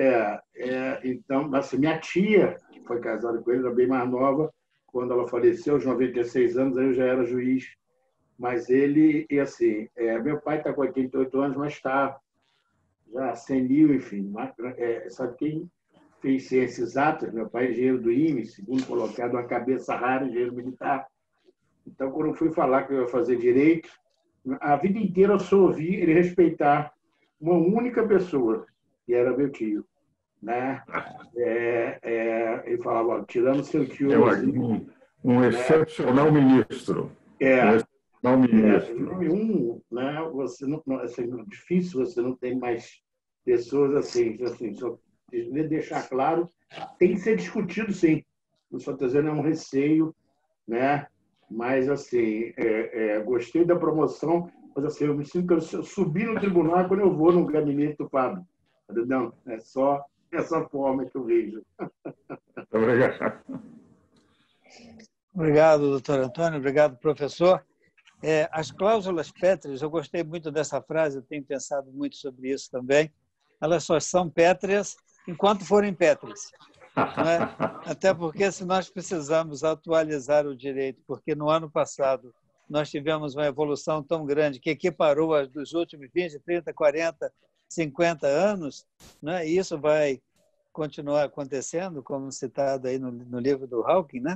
Então, assim, minha tia, que foi casada com ele, era bem mais nova. Quando ela faleceu, aos 96 anos, aí eu já era juiz. Mas ele, e assim, meu pai está com 88 anos, mas está já senil, enfim. Sabe quem fez ciências exatas? Meu pai é engenheiro do IME, segundo colocado, uma cabeça rara, engenheiro militar. Então, quando eu fui falar que eu ia fazer direito, a vida inteira eu só ouvi ele respeitar uma única pessoa, que era meu tio. Né? Ele falava, tirando seu tio... Um excepcional ministro. Número um, né? Você não, assim, é difícil, você não tem mais pessoas assim só deixar claro, tem que ser discutido, sim. Não só estou dizendo, é um receio, né? Mas, assim, gostei da promoção, mas, assim, eu me sinto que eu subi no tribunal quando eu vou no gabinete do Fábio. Não, é só essa forma que eu vejo. Obrigado. Obrigado, doutor Antônio. Obrigado, professor. As cláusulas pétreas, eu gostei muito dessa frase, eu tenho pensado muito sobre isso também. Elas só são pétreas enquanto forem pétreas. Não é? Até porque, se nós precisamos atualizar o direito, porque no ano passado nós tivemos uma evolução tão grande que equiparou as dos últimos 20, 30, 40, 50 anos, né? E isso vai continuar acontecendo, como citado aí no livro do Hawking, né?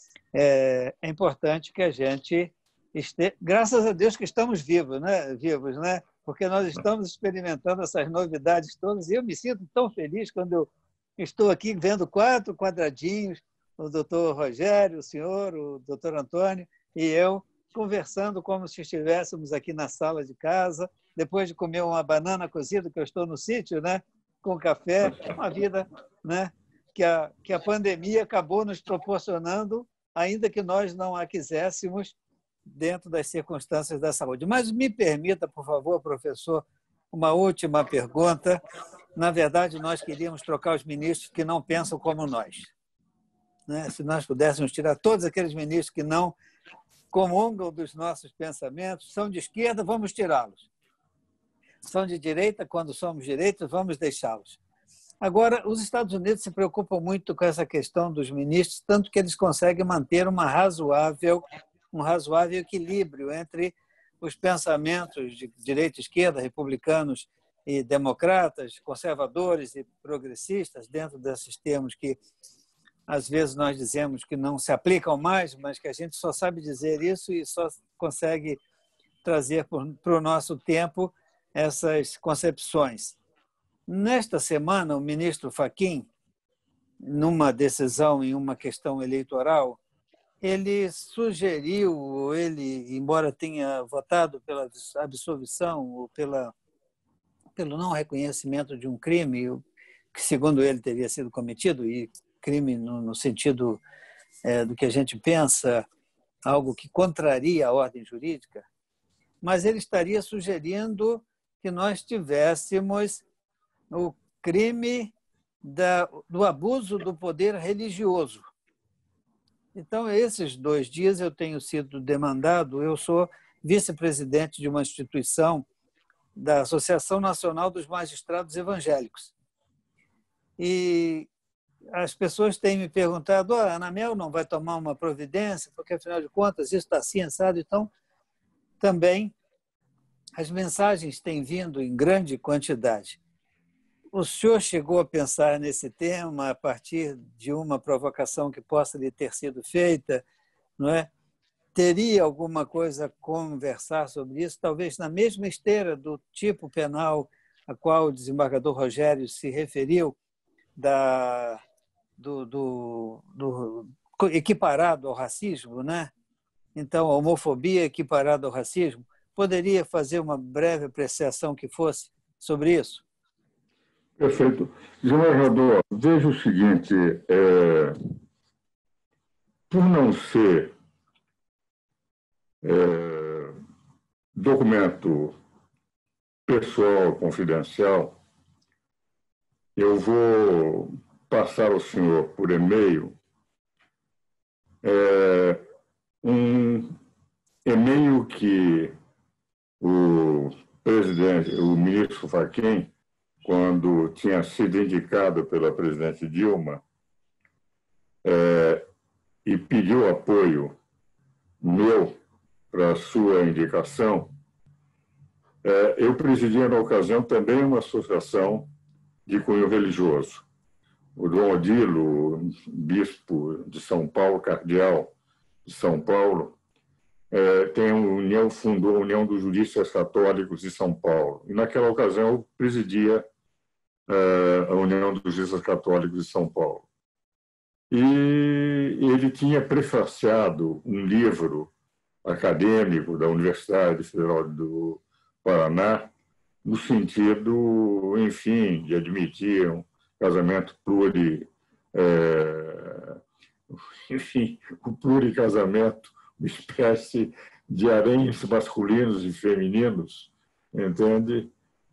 É importante que a gente esteja... Graças a Deus que estamos vivos, né? Porque nós estamos experimentando essas novidades todas e eu me sinto tão feliz quando eu estou aqui vendo 4 quadradinhos, o doutor Rogério, o senhor, o doutor Antônio e eu, conversando como se estivéssemos aqui na sala de casa, depois de comer uma banana cozida, que eu estou no sítio, né? Com café, uma vida, né? que a pandemia acabou nos proporcionando, ainda que nós não a quiséssemos, dentro das circunstâncias da saúde. Mas me permita, por favor, professor, uma última pergunta. Na verdade, nós queríamos trocar os ministros que não pensam como nós. Né? Se nós pudéssemos tirar todos aqueles ministros que não comungam dos nossos pensamentos, são de esquerda, vamos tirá-los. São de direita, quando somos direitos, vamos deixá-los. Agora, os Estados Unidos se preocupam muito com essa questão dos ministros, tanto que eles conseguem manter um razoável equilíbrio entre os pensamentos de direita e esquerda, republicanos e democratas, conservadores e progressistas, dentro desses termos que às vezes nós dizemos que não se aplicam mais, mas que a gente só sabe dizer isso e só consegue trazer para o nosso tempo essas concepções. Nesta semana, o ministro Fachin, numa decisão em uma questão eleitoral, ele sugeriu, embora tenha votado pela absolvição ou pelo não reconhecimento de um crime que, segundo ele, teria sido cometido, e crime no sentido do que a gente pensa, algo que contraria a ordem jurídica, mas ele estaria sugerindo que nós tivéssemos o crime do abuso do poder religioso. Então, esses 2 dias eu tenho sido demandado, eu sou vice-presidente de uma instituição da Associação Nacional dos Magistrados Evangélicos. E as pessoas têm me perguntado, a Anamel não vai tomar uma providência, porque, afinal de contas, isso está assim, assado. Então, também, as mensagens têm vindo em grande quantidade. O senhor chegou a pensar nesse tema a partir de uma provocação que possa lhe ter sido feita, não é? Teria alguma coisa a conversar sobre isso, talvez na mesma esteira do tipo penal a qual o desembargador Rogério se referiu, do equiparado ao racismo, né? Então, a homofobia equiparada ao racismo, poderia fazer uma breve apreciação que fosse sobre isso? Perfeito. Desembargador, veja o seguinte, por não ser documento pessoal confidencial, eu vou passar ao senhor por e-mail um e-mail que o presidente, o ministro Fachin, quando tinha sido indicado pela presidente Dilma, e pediu apoio meu para a sua indicação, eu presidia na ocasião também uma associação de cunho religioso. O Dom Odilo, bispo de São Paulo, cardeal de São Paulo, fundou a União dos Juristas Católicos de São Paulo. E naquela ocasião eu presidia a União dos Juristas Católicos de São Paulo. E ele tinha prefaciado um livro acadêmico da Universidade Federal do Paraná, no sentido, enfim, de admitir um casamento o pluricasamento, uma espécie de haréns masculinos e femininos, entende?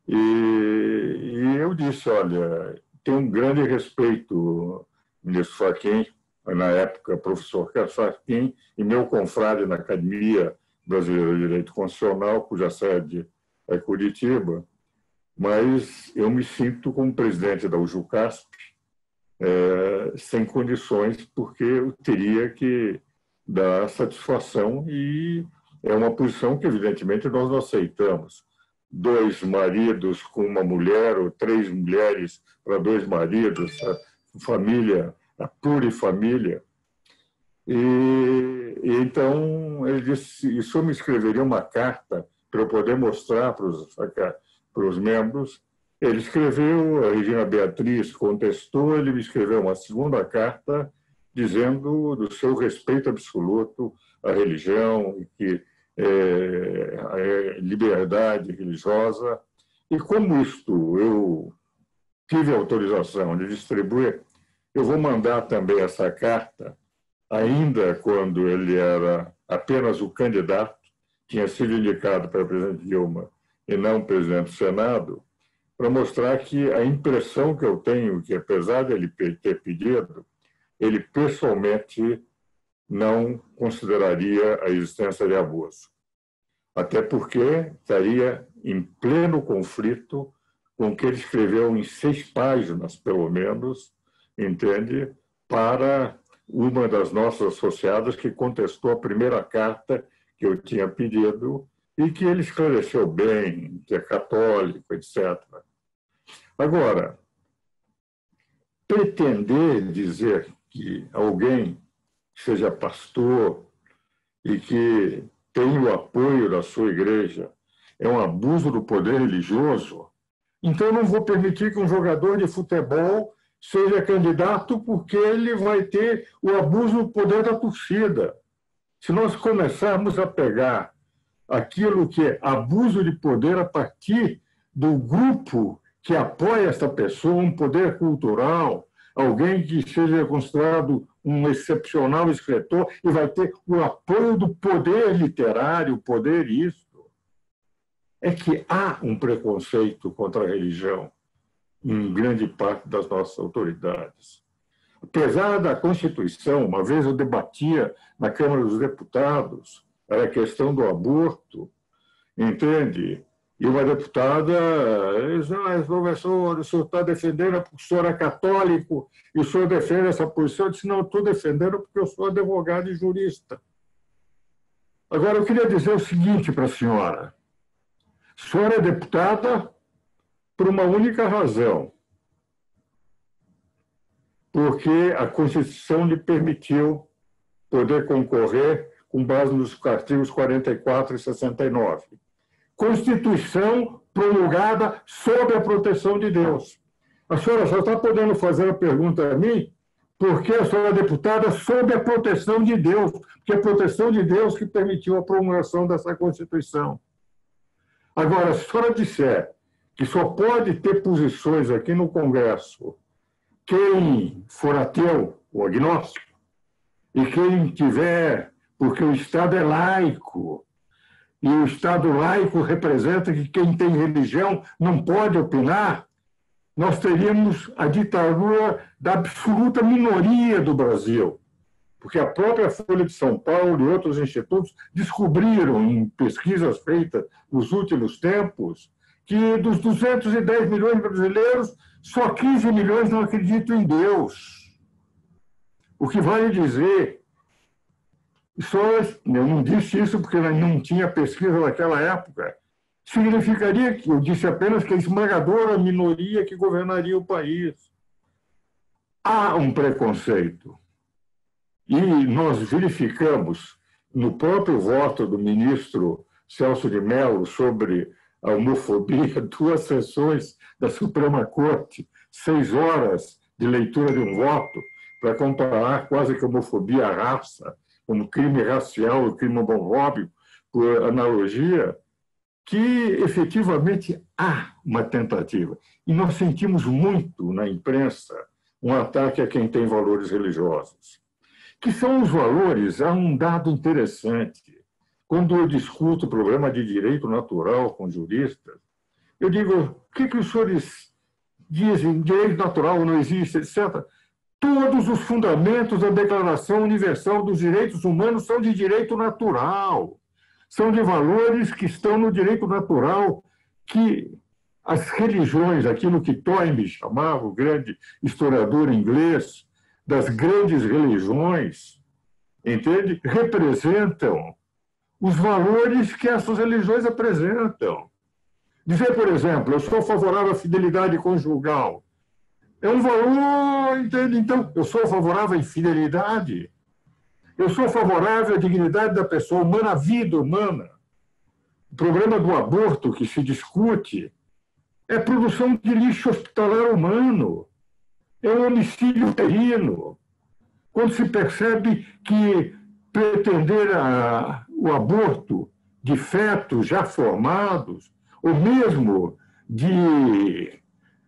E eu disse, olha, tenho um grande respeito, ministro Fachin, na época professor Fachin, e meu confrade na Academia Brasileira de Direito Constitucional, cuja sede é Curitiba, mas eu me sinto como presidente da UJUCASP sem condições, porque eu teria que dar satisfação, e é uma posição que, evidentemente, nós não aceitamos. 2 maridos com uma mulher, ou 3 mulheres para 2 maridos, a família, a plurifamília. E então ele disse, isso me escreveria uma carta para eu poder mostrar para os membros. Ele escreveu, a Regina Beatriz contestou, ele me escreveu uma segunda carta dizendo do seu respeito absoluto à religião, que a liberdade religiosa. E como isto eu tive autorização de distribuir, eu vou mandar também essa carta, ainda quando ele era apenas o candidato, tinha sido indicado para presidente Dilma e não presidente do Senado, para mostrar que a impressão que eu tenho, que apesar de ele ter pedido, ele pessoalmente não consideraria a existência de abuso. Até porque estaria em pleno conflito com o que ele escreveu em 6 páginas, pelo menos, entende, para uma das nossas associadas que contestou a primeira carta que eu tinha pedido e que ele esclareceu bem, que é católico, etc. Agora, pretender dizer que alguém seja pastor e que tem o apoio da sua igreja é um abuso do poder religioso, então eu não vou permitir que um jogador de futebol seja candidato, porque ele vai ter o abuso do poder da torcida. Se nós começarmos a pegar aquilo que é abuso de poder a partir do grupo que apoia essa pessoa, um poder cultural, alguém que seja considerado um excepcional escritor e vai ter o apoio do poder literário, poder isto, é que há um preconceito contra a religião em grande parte das nossas autoridades. Apesar da Constituição, uma vez eu debatia na Câmara dos Deputados, era a questão do aborto, entende? E uma deputada disse, professor, o senhor está defendendo porque o senhor é católico e o senhor defende essa posição. Eu disse, não, eu estou defendendo porque eu sou advogado e jurista. Agora, eu queria dizer o seguinte para a senhora. A senhora é deputada por uma única razão. Porque a Constituição lhe permitiu poder concorrer com base nos artigos 44 e 69. Constituição promulgada sob a proteção de Deus. A senhora só está podendo fazer a pergunta a mim porque a senhora é deputada sob a proteção de Deus, porque é a proteção de Deus que permitiu a promulgação dessa Constituição. Agora, se a senhora disser que só pode ter posições aqui no Congresso quem for ateu ou agnóstico, e quem tiver, porque o Estado é laico, e o Estado laico representa que quem tem religião não pode opinar, nós teríamos a ditadura da absoluta minoria do Brasil. porque a própria Folha de São Paulo e outros institutos descobriram, em pesquisas feitas nos últimos tempos, que dos 210 milhões de brasileiros, só 15 milhões não acreditam em Deus. O que vale dizer, eu não disse isso porque não tinha pesquisa naquela época, significaria que eu disse apenas que a esmagadora minoria que governaria o país. Há um preconceito. E nós verificamos no próprio voto do ministro Celso de Mello sobre a homofobia, 2 sessões da Suprema Corte, 6 horas de leitura de um voto, para comparar quase que a homofobia à raça, como crime racial e crime homofóbico, por analogia, que efetivamente há uma tentativa. E nós sentimos muito na imprensa um ataque a quem tem valores religiosos. Que são os valores? Há um dado interessante. Quando eu discuto o problema de direito natural com juristas, eu digo, o que os senhores dizem? Direito natural não existe, etc. Todos os fundamentos da Declaração Universal dos Direitos Humanos são de direito natural. São de valores que estão no direito natural, que as religiões, aquilo que Toynbee chamava, o grande historiador inglês, das grandes religiões, entende? Representam os valores que essas religiões apresentam. Dizer, por exemplo, eu sou favorável à fidelidade conjugal. É um valor, entende? Então, eu sou favorável à infidelidade. Eu sou favorável à dignidade da pessoa humana, à vida humana. O problema do aborto que se discute é produção de lixo hospitalar humano. É um homicídio uterino. Quando se percebe que pretender o aborto de fetos já formados, ou mesmo de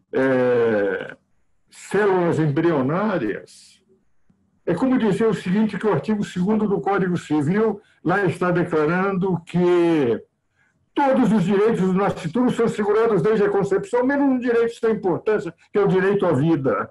células embrionárias, é como dizer o seguinte, que o artigo 2º do Código Civil lá está declarando que todos os direitos do nascituro são assegurados desde a concepção, menos um direito sem importância, que é o direito à vida.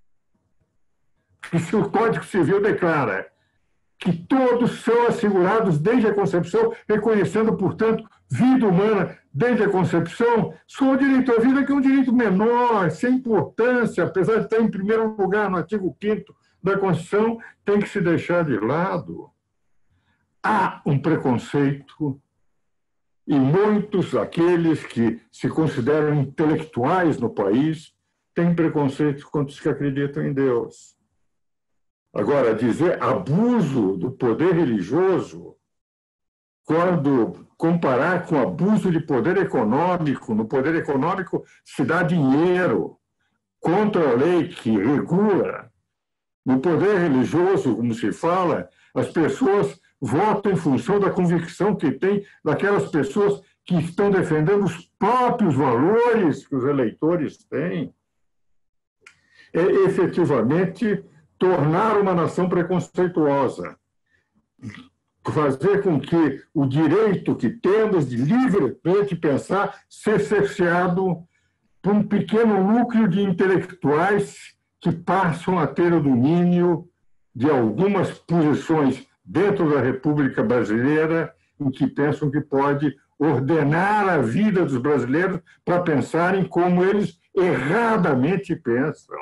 Isso o Código Civil declara que todos são assegurados desde a concepção, reconhecendo, portanto, vida humana desde a concepção, só o direito à vida, que é um direito menor, sem importância, apesar de estar em primeiro lugar no artigo 5º da Constituição, tem que se deixar de lado. Há um preconceito e muitos, aqueles que se consideram intelectuais no país, têm preconceito contra os que acreditam em Deus. Agora, dizer abuso do poder religioso, quando comparar com abuso de poder econômico, no poder econômico se dá dinheiro contra a lei que regula. No poder religioso, como se fala, as pessoas votam em função da convicção que têm daquelas pessoas que estão defendendo os próprios valores que os eleitores têm. É efetivamente tornar uma nação preconceituosa, fazer com que o direito que temos de livremente pensar seja cerceado por um pequeno núcleo de intelectuais que passam a ter o domínio de algumas posições dentro da República Brasileira em que pensam que pode ordenar a vida dos brasileiros para pensarem como eles erradamente pensam.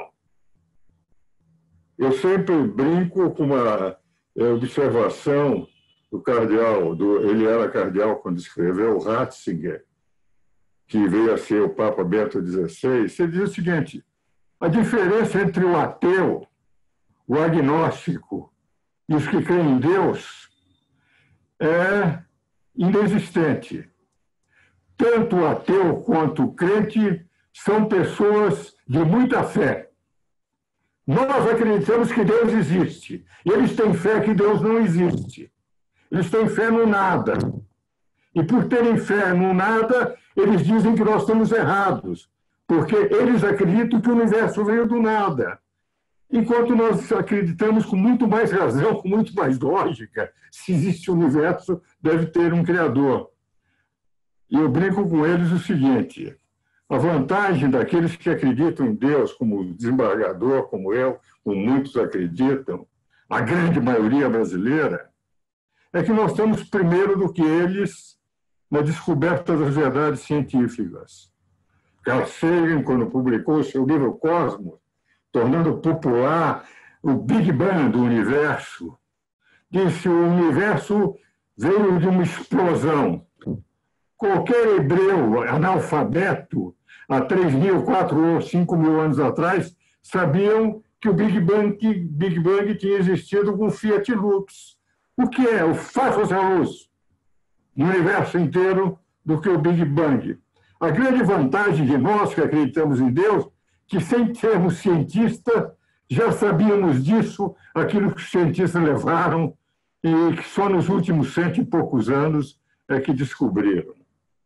Eu sempre brinco com uma observação do cardeal, ele era cardeal quando escreveu, Ratzinger, que veio a ser o Papa Bento XVI. Ele diz o seguinte: a diferença entre o ateu, o agnóstico e os que creem em Deus é inexistente. Tanto o ateu quanto o crente são pessoas de muita fé. Nós acreditamos que Deus existe. Eles têm fé que Deus não existe. Eles têm fé no nada. E por terem fé no nada, eles dizem que nós estamos errados, porque eles acreditam que o universo veio do nada. Enquanto nós acreditamos com muito mais razão, com muito mais lógica, se existe um universo, deve ter um Criador. E eu brinco com eles o seguinte: a vantagem daqueles que acreditam em Deus, como o desembargador, como eu, como muitos acreditam, a grande maioria brasileira, é que nós estamos primeiro do que eles na descoberta das verdades científicas. Carl Sagan, quando publicou o seu livro Cosmos, tornando popular o Big Bang do universo, disse que o universo veio de uma explosão. Qualquer hebreu analfabeto, há 3.000, 4.000 ou 5.000 anos atrás, sabiam que o Big Bang tinha existido com Fiat Lux. O que é o fatos à luz no universo inteiro do que o Big Bang? A grande vantagem de nós que acreditamos em Deus, que sem sermos cientistas, já sabíamos disso, aquilo que os cientistas levaram e que só nos últimos 100 e poucos anos é que descobriram.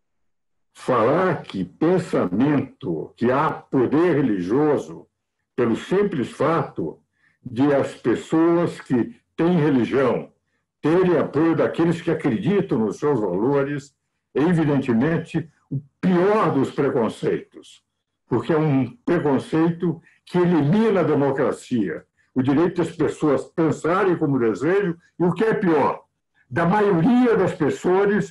Falar que pensamento, que há poder religioso, pelo simples fato de as pessoas que têm religião terem apoio daqueles que acreditam nos seus valores, é evidentemente o pior dos preconceitos, porque é um preconceito que elimina a democracia, o direito das pessoas pensarem como desejam, e o que é pior, da maioria das pessoas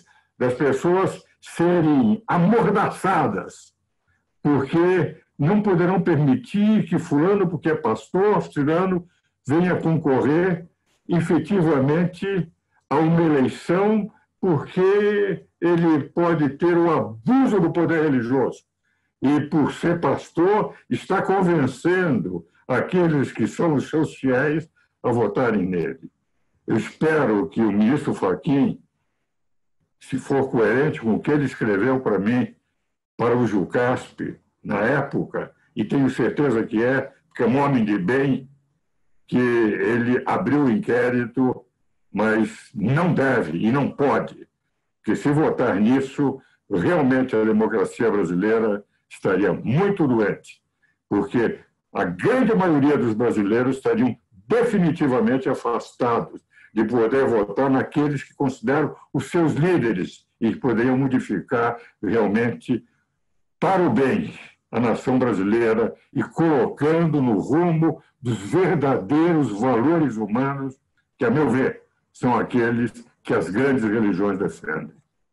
serem amordaçadas, porque não poderão permitir que fulano, porque é pastor, tirano, venha concorrer efetivamente a uma eleição, porque ele pode ter o abuso do poder religioso. E, por ser pastor, está convencendo aqueles que são os seus fiéis a votarem nele. Eu espero que o ministro Fachin, se for coerente com o que ele escreveu para mim, para o Jucasp, na época, e tenho certeza que é, porque é um homem de bem, que ele abriu o inquérito, mas não deve e não pode, porque se votar nisso, realmente a democracia brasileira estaria muito doente, porque a grande maioria dos brasileiros estariam definitivamente afastados de poder votar naqueles que consideram os seus líderes e que poderiam modificar realmente para o bem a nação brasileira e colocando no rumo dos verdadeiros valores humanos que, a meu ver, são aqueles que as grandes religiões defendem.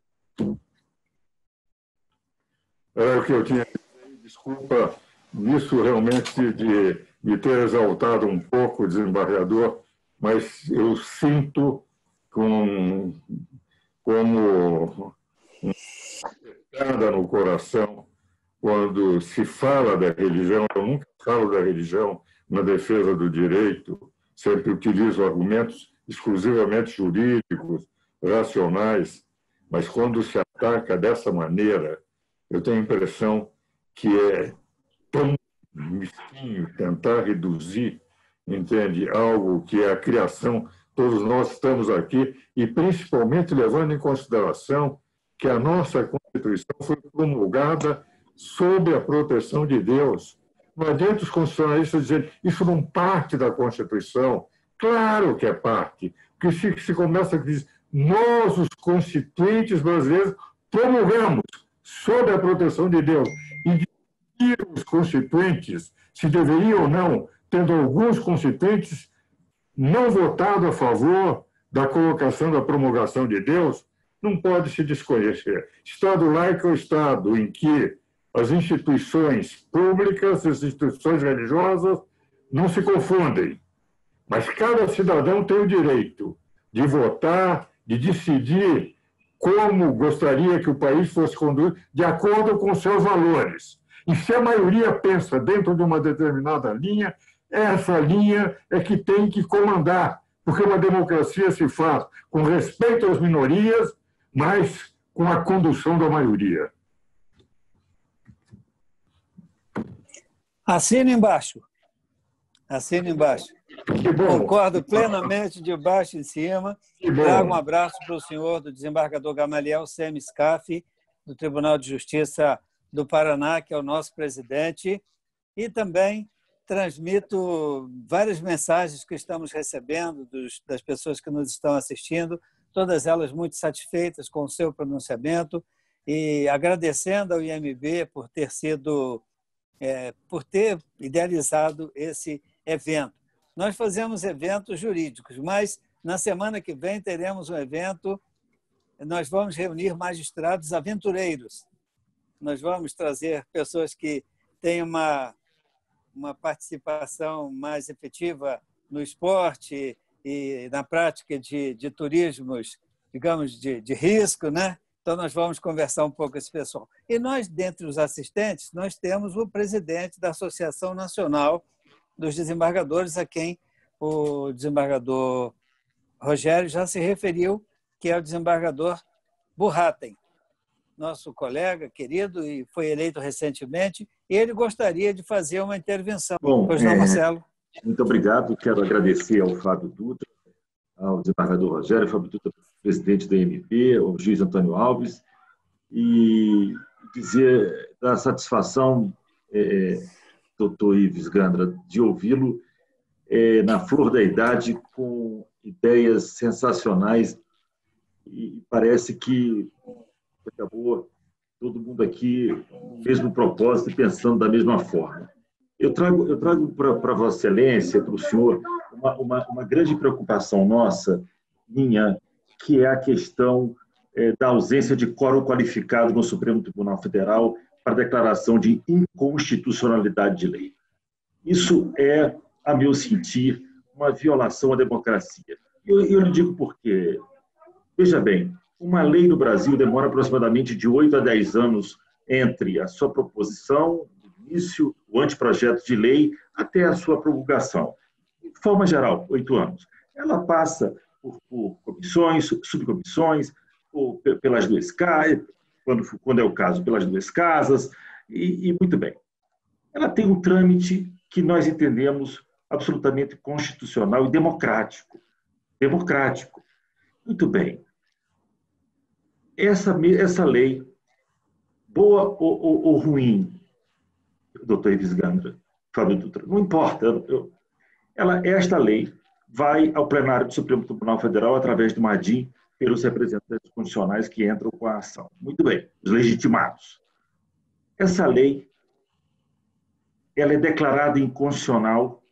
Era o que eu tinha a dizer. Desculpa isso realmente de me ter exaltado um pouco, desembargador, mas eu sinto como uma pedrada no coração quando se fala da religião. Eu nunca falo da religião na defesa do direito, sempre utilizo argumentos exclusivamente jurídicos, racionais, mas quando se ataca dessa maneira, eu tenho a impressão que é tão mesquinho tentar reduzir, entende, algo que é a criação. Todos nós estamos aqui, e principalmente levando em consideração que a nossa Constituição foi promulgada sob a proteção de Deus. Não adianta os constitucionalistas dizerem isso não parte da Constituição. Claro que é parte, porque se começa a dizer nós, os constituintes brasileiros, promulgamos sob a proteção de Deus. E os constituintes, se deveriam ou não, tendo alguns constituintes não votado a favor da colocação da promulgação de Deus, não pode se desconhecer. Estado laico é o Estado em que as instituições públicas, as instituições religiosas não se confundem, mas cada cidadão tem o direito de votar, de decidir como gostaria que o país fosse conduzido de acordo com seus valores. E se a maioria pensa dentro de uma determinada linha, essa linha é que tem que comandar, porque uma democracia se faz com respeito às minorias, mas com a condução da maioria. Assina embaixo. Assina embaixo. Concordo plenamente, de baixo em cima. Trago um abraço para o senhor do desembargador Gamaliel Semiscaf, do Tribunal de Justiça do Paraná, que é o nosso presidente, e também transmito várias mensagens que estamos recebendo das pessoas que nos estão assistindo, todas elas muito satisfeitas com o seu pronunciamento e agradecendo ao IMB por ter idealizado esse evento. nós fazemos eventos jurídicos, mas na semana que vem teremos um evento, nós vamos reunir magistrados aventureiros. Nós vamos trazer pessoas que têm uma participação mais efetiva no esporte e na prática de turismos, digamos, de risco, né? Então, nós vamos conversar um pouco com esse pessoal. E nós, dentre os assistentes, nós temos o presidente da Associação Nacional dos Desembargadores, a quem o desembargador Rogério já se referiu, que é o desembargador Burratem, nosso colega querido e foi eleito recentemente, e ele gostaria de fazer uma intervenção. Bom, pois não, Marcelo? Muito obrigado. Quero agradecer ao Fábio Dutra, ao desembargador Rogério, Fábio Dutra, presidente da MP, ao juiz Antônio Alves, e dizer da satisfação, doutor Ives Gandra, de ouvi-lo na flor da idade, com ideias sensacionais, e parece que acabou todo mundo aqui no mesmo propósito e pensando da mesma forma. Eu trago para Vossa Excelência, para o senhor, uma grande preocupação nossa, minha, que é a questão da ausência de quórum qualificado no Supremo Tribunal Federal para declaração de inconstitucionalidade de lei. Isso é, a meu sentir, uma violação à democracia. Eu lhe digo por quê. Veja bem, uma lei no Brasil demora aproximadamente de 8 a 10 anos entre a sua proposição, o início, o anteprojeto de lei, até a sua promulgação. De forma geral, 8 anos. Ela passa por comissões, subcomissões, ou pelas duas casas, quando é o caso, pelas duas casas, e muito bem. Ela tem um trâmite que nós entendemos absolutamente constitucional e democrático. Democrático. Muito bem. Essa lei, boa ou ruim, doutor Ives Gandra, Fábio Dutra, não importa. Esta lei vai ao plenário do Supremo Tribunal Federal através do MADIM, pelos representantes constitucionais que entram com a ação. Muito bem, os legitimados. Essa lei, ela é declarada inconstitucional,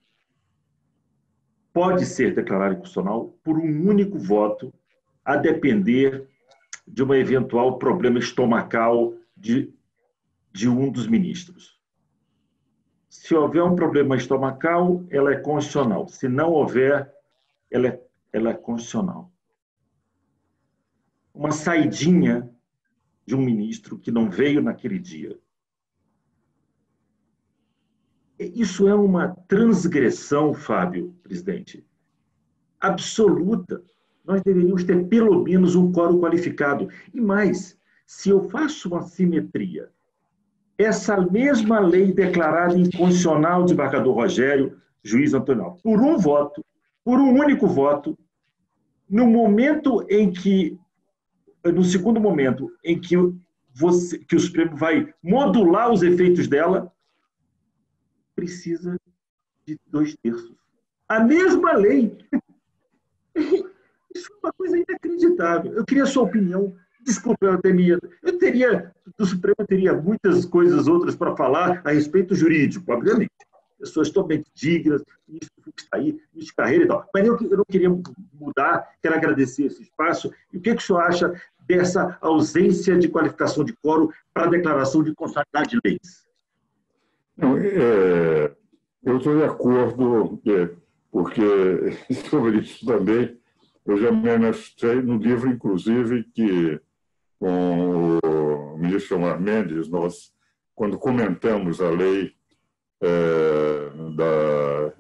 pode ser declarada inconstitucional por um único voto, a depender de um eventual problema estomacal de um dos ministros. Se houver um problema estomacal, ela é constitucional. Se não houver, ela é constitucional. Uma saidinha de um ministro que não veio naquele dia. Isso é uma transgressão, Fábio, presidente, absoluta. Nós deveríamos ter pelo menos um quórum qualificado. E mais, se eu faço uma simetria, essa mesma lei declarada inconstitucional, desembargador Rogério, juiz Antônio Alves, por um voto, por um único voto, no segundo momento em que o Supremo vai modular os efeitos dela, precisa de 2/3. A mesma lei. Isso é uma coisa inacreditável. Eu queria a sua opinião. Desculpa, do Supremo eu teria muitas coisas outras para falar a respeito jurídico, obviamente. Pessoas totalmente dignas, ministro está aí, ministro de carreira e tal. Mas eu não queria mudar, quero agradecer esse espaço. E o que o senhor acha dessa ausência de qualificação de quórum para a declaração de constitucionalidade de leis? Não, eu estou de acordo, porque sobre isso também eu já me manifestei no livro, inclusive, que com o ministro Omar Mendes, nós, quando comentamos a lei da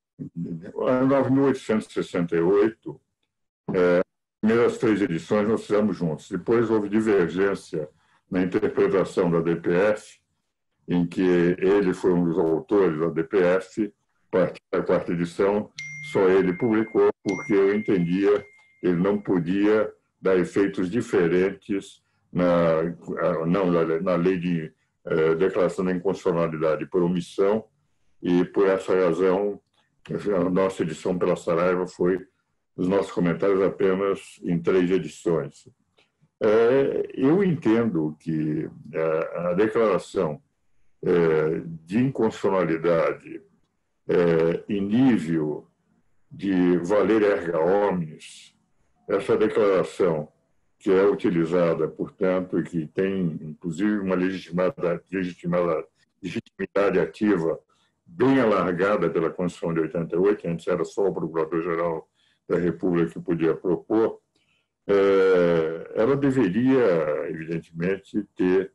1868, as primeiras 3 edições nós fizemos juntos. Depois houve divergência na interpretação da DPF, em que ele foi um dos autores da DPF, a 4ª edição, só ele publicou, porque eu entendia que ele não podia dar efeitos diferentes na lei de declaração da inconstitucionalidade por omissão, e por essa razão a nossa edição pela Saraiva foi, os nossos comentários apenas em 3 edições. Eu entendo que a declaração de inconstitucionalidade em nível de valer erga omnes, essa declaração que é utilizada, portanto, e que tem, inclusive, uma legitimidade ativa bem alargada pela Constituição de 88, antes era só o Procurador-Geral da República que podia propor, ela deveria, evidentemente, ter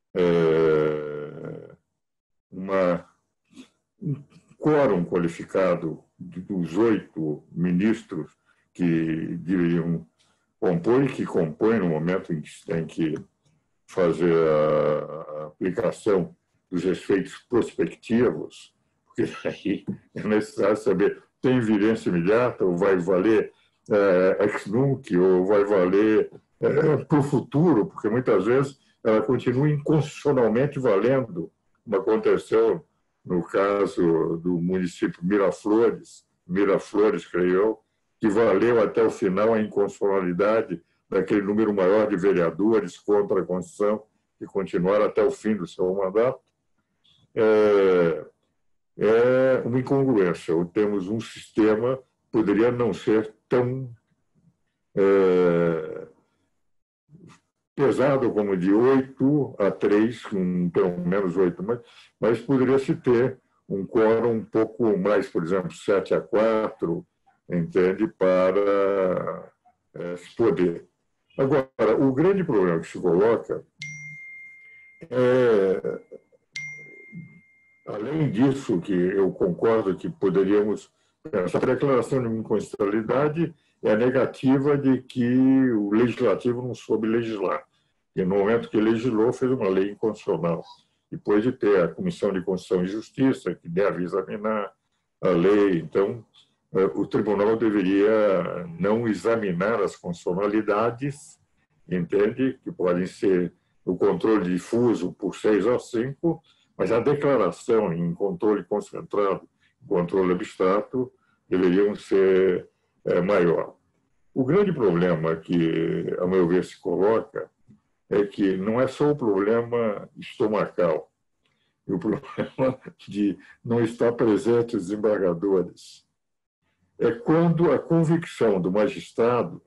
um quórum qualificado dos 8 ministros que deveriam compor e que compõem no momento em que se tem que fazer a aplicação dos efeitos prospectivos, porque aí é necessário saber, tem evidência imediata ou vai valer ex nunc, ou vai valer para o futuro, porque muitas vezes ela continua inconstitucionalmente valendo, como aconteceu no caso do município Miraflores, creio eu, que valeu até o final a inconstitucionalidade daquele número maior de vereadores contra a Constituição, que continuaram até o fim do seu mandato. É uma incongruência. Temos um sistema que poderia não ser tão pesado como de 8-3, com pelo menos 8, mas poderia-se ter um quórum um pouco mais, por exemplo, 7-4, entende, para se poder. Agora, o grande problema que se coloca é, além disso, que eu concordo que poderíamos pensar, a declaração de inconstitucionalidade é a negativa de que o legislativo não soube legislar. E no momento que legislou, fez uma lei inconstitucional. Depois de ter a Comissão de Constituição e Justiça, que deve examinar a lei, então, o tribunal deveria não examinar as constitucionalidades, entende? Que podem ser o controle difuso por 6-5, mas a declaração em controle concentrado, controle abstrato, deveriam ser maior. O grande problema que, a meu ver, se coloca é que não é só o problema estomacal, e o problema de não estar presente os desembargadores. É quando a convicção do magistrado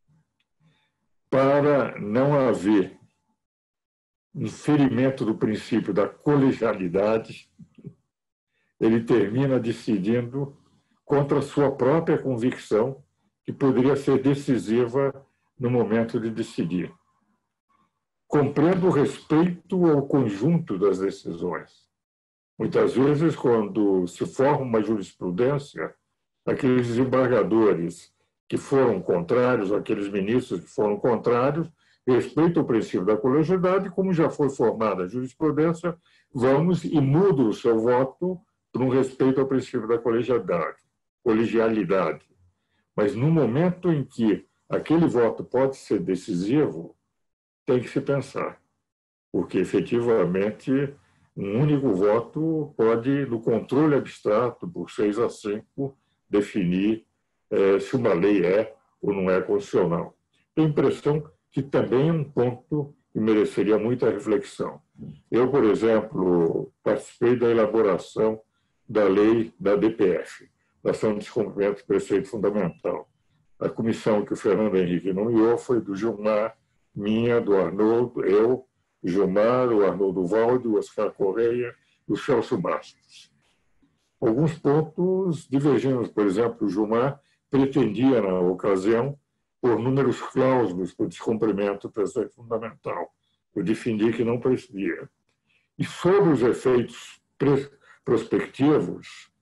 para não haver um ferimento do princípio da colegialidade, ele termina decidindo contra a sua própria convicção, que poderia ser decisiva no momento de decidir. Compreendo o respeito ao conjunto das decisões. Muitas vezes, quando se forma uma jurisprudência, aqueles desembargadores que foram contrários, aqueles ministros que foram contrários, respeitam o princípio da colegialidade, como já foi formada a jurisprudência, vamos e mudam o seu voto por um respeito ao princípio da colegialidade. Mas no momento em que aquele voto pode ser decisivo, tem que se pensar, porque efetivamente um único voto pode, no controle abstrato, por 6-5, definir se uma lei é ou não é constitucional. Tenho a impressão que também é um ponto que mereceria muita reflexão. Eu, por exemplo, participei da elaboração da lei da DPF, da Ação de Descumprimento do Preceito Fundamental. A comissão que o Fernando Henrique nomeou foi do Gilmar, minha, do Arnoldo, eu, Gilmar, o Arnoldo Valde, o Oscar Correia e o Celso Bastos. Alguns pontos divergimos, por exemplo, o Gilmar pretendia, na ocasião, por números clausos para o descumprimento do preceito fundamental. Eu defendi que não precisaria. E sobre os efeitos prospectivos,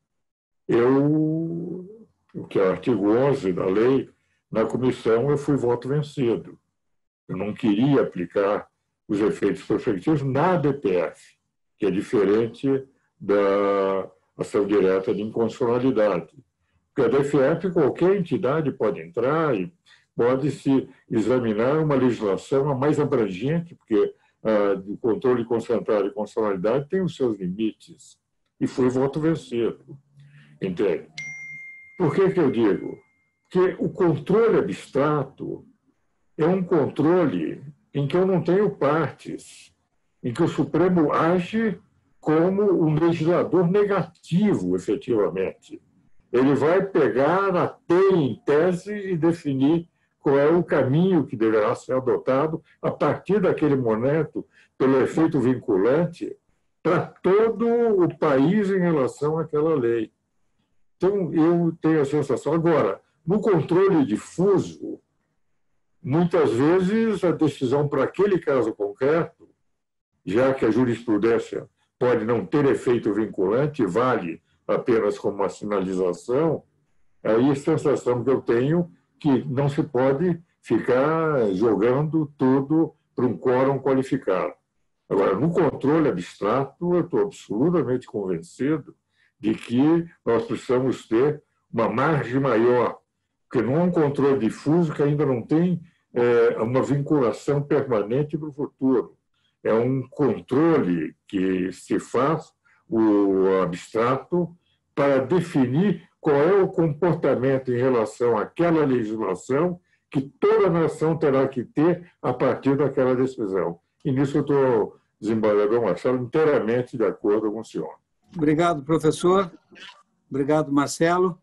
o que é o artigo 11 da lei, na comissão eu fui voto vencido. Eu não queria aplicar os efeitos prospectivos na DPF, que é diferente da ação direta de inconstitucionalidade. Porque a DPF, qualquer entidade pode entrar e pode-se examinar uma legislação a mais abrangente, porque o controle concentrado e constitucionalidade tem os seus limites. E foi voto vencido. Entende? Por que eu digo? Porque o controle abstrato é um controle em que eu não tenho partes, em que o Supremo age como um legislador negativo, efetivamente. Ele vai pegar na teia em tese e definir qual é o caminho que deverá ser adotado a partir daquele momento, pelo efeito vinculante, para todo o país em relação àquela lei. Então, eu tenho a sensação. Agora, no controle difuso, muitas vezes a decisão para aquele caso concreto, já que a jurisprudência pode não ter efeito vinculante, vale apenas como uma sinalização, aí a sensação que eu tenho que não se pode ficar jogando tudo para um quórum qualificado. Agora, no controle abstrato, eu estou absolutamente convencido de que nós precisamos ter uma margem maior, porque não é um controle difuso que ainda não tem uma vinculação permanente para o futuro. É um controle que se faz, o abstrato, para definir qual é o comportamento em relação àquela legislação que toda nação terá que ter a partir daquela decisão. E nisso eu estou, desembargador Marcelo, inteiramente de acordo com o senhor. Obrigado, professor. Obrigado, Marcelo.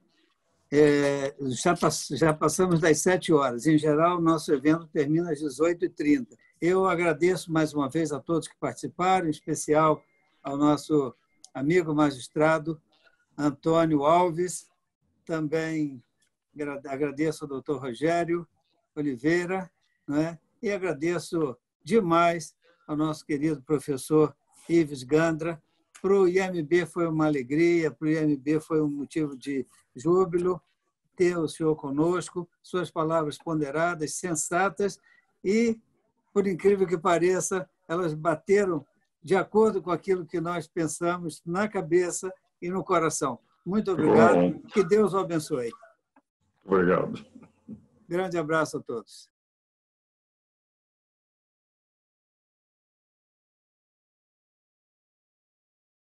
Já passamos das 7 horas. Em geral, o nosso evento termina às 18h30. Eu agradeço mais uma vez a todos que participaram, em especial ao nosso amigo magistrado Antônio Alves. Também agradeço ao doutor Rogério Oliveira, né? E agradeço demais ao nosso querido professor Ives Gandra. Para o IMB foi uma alegria, para o IMB foi um motivo de júbilo ter o senhor conosco, suas palavras ponderadas, sensatas e, por incrível que pareça, elas bateram de acordo com aquilo que nós pensamos na cabeça e no coração. Muito obrigado. Que Deus o abençoe. Obrigado. Grande abraço a todos.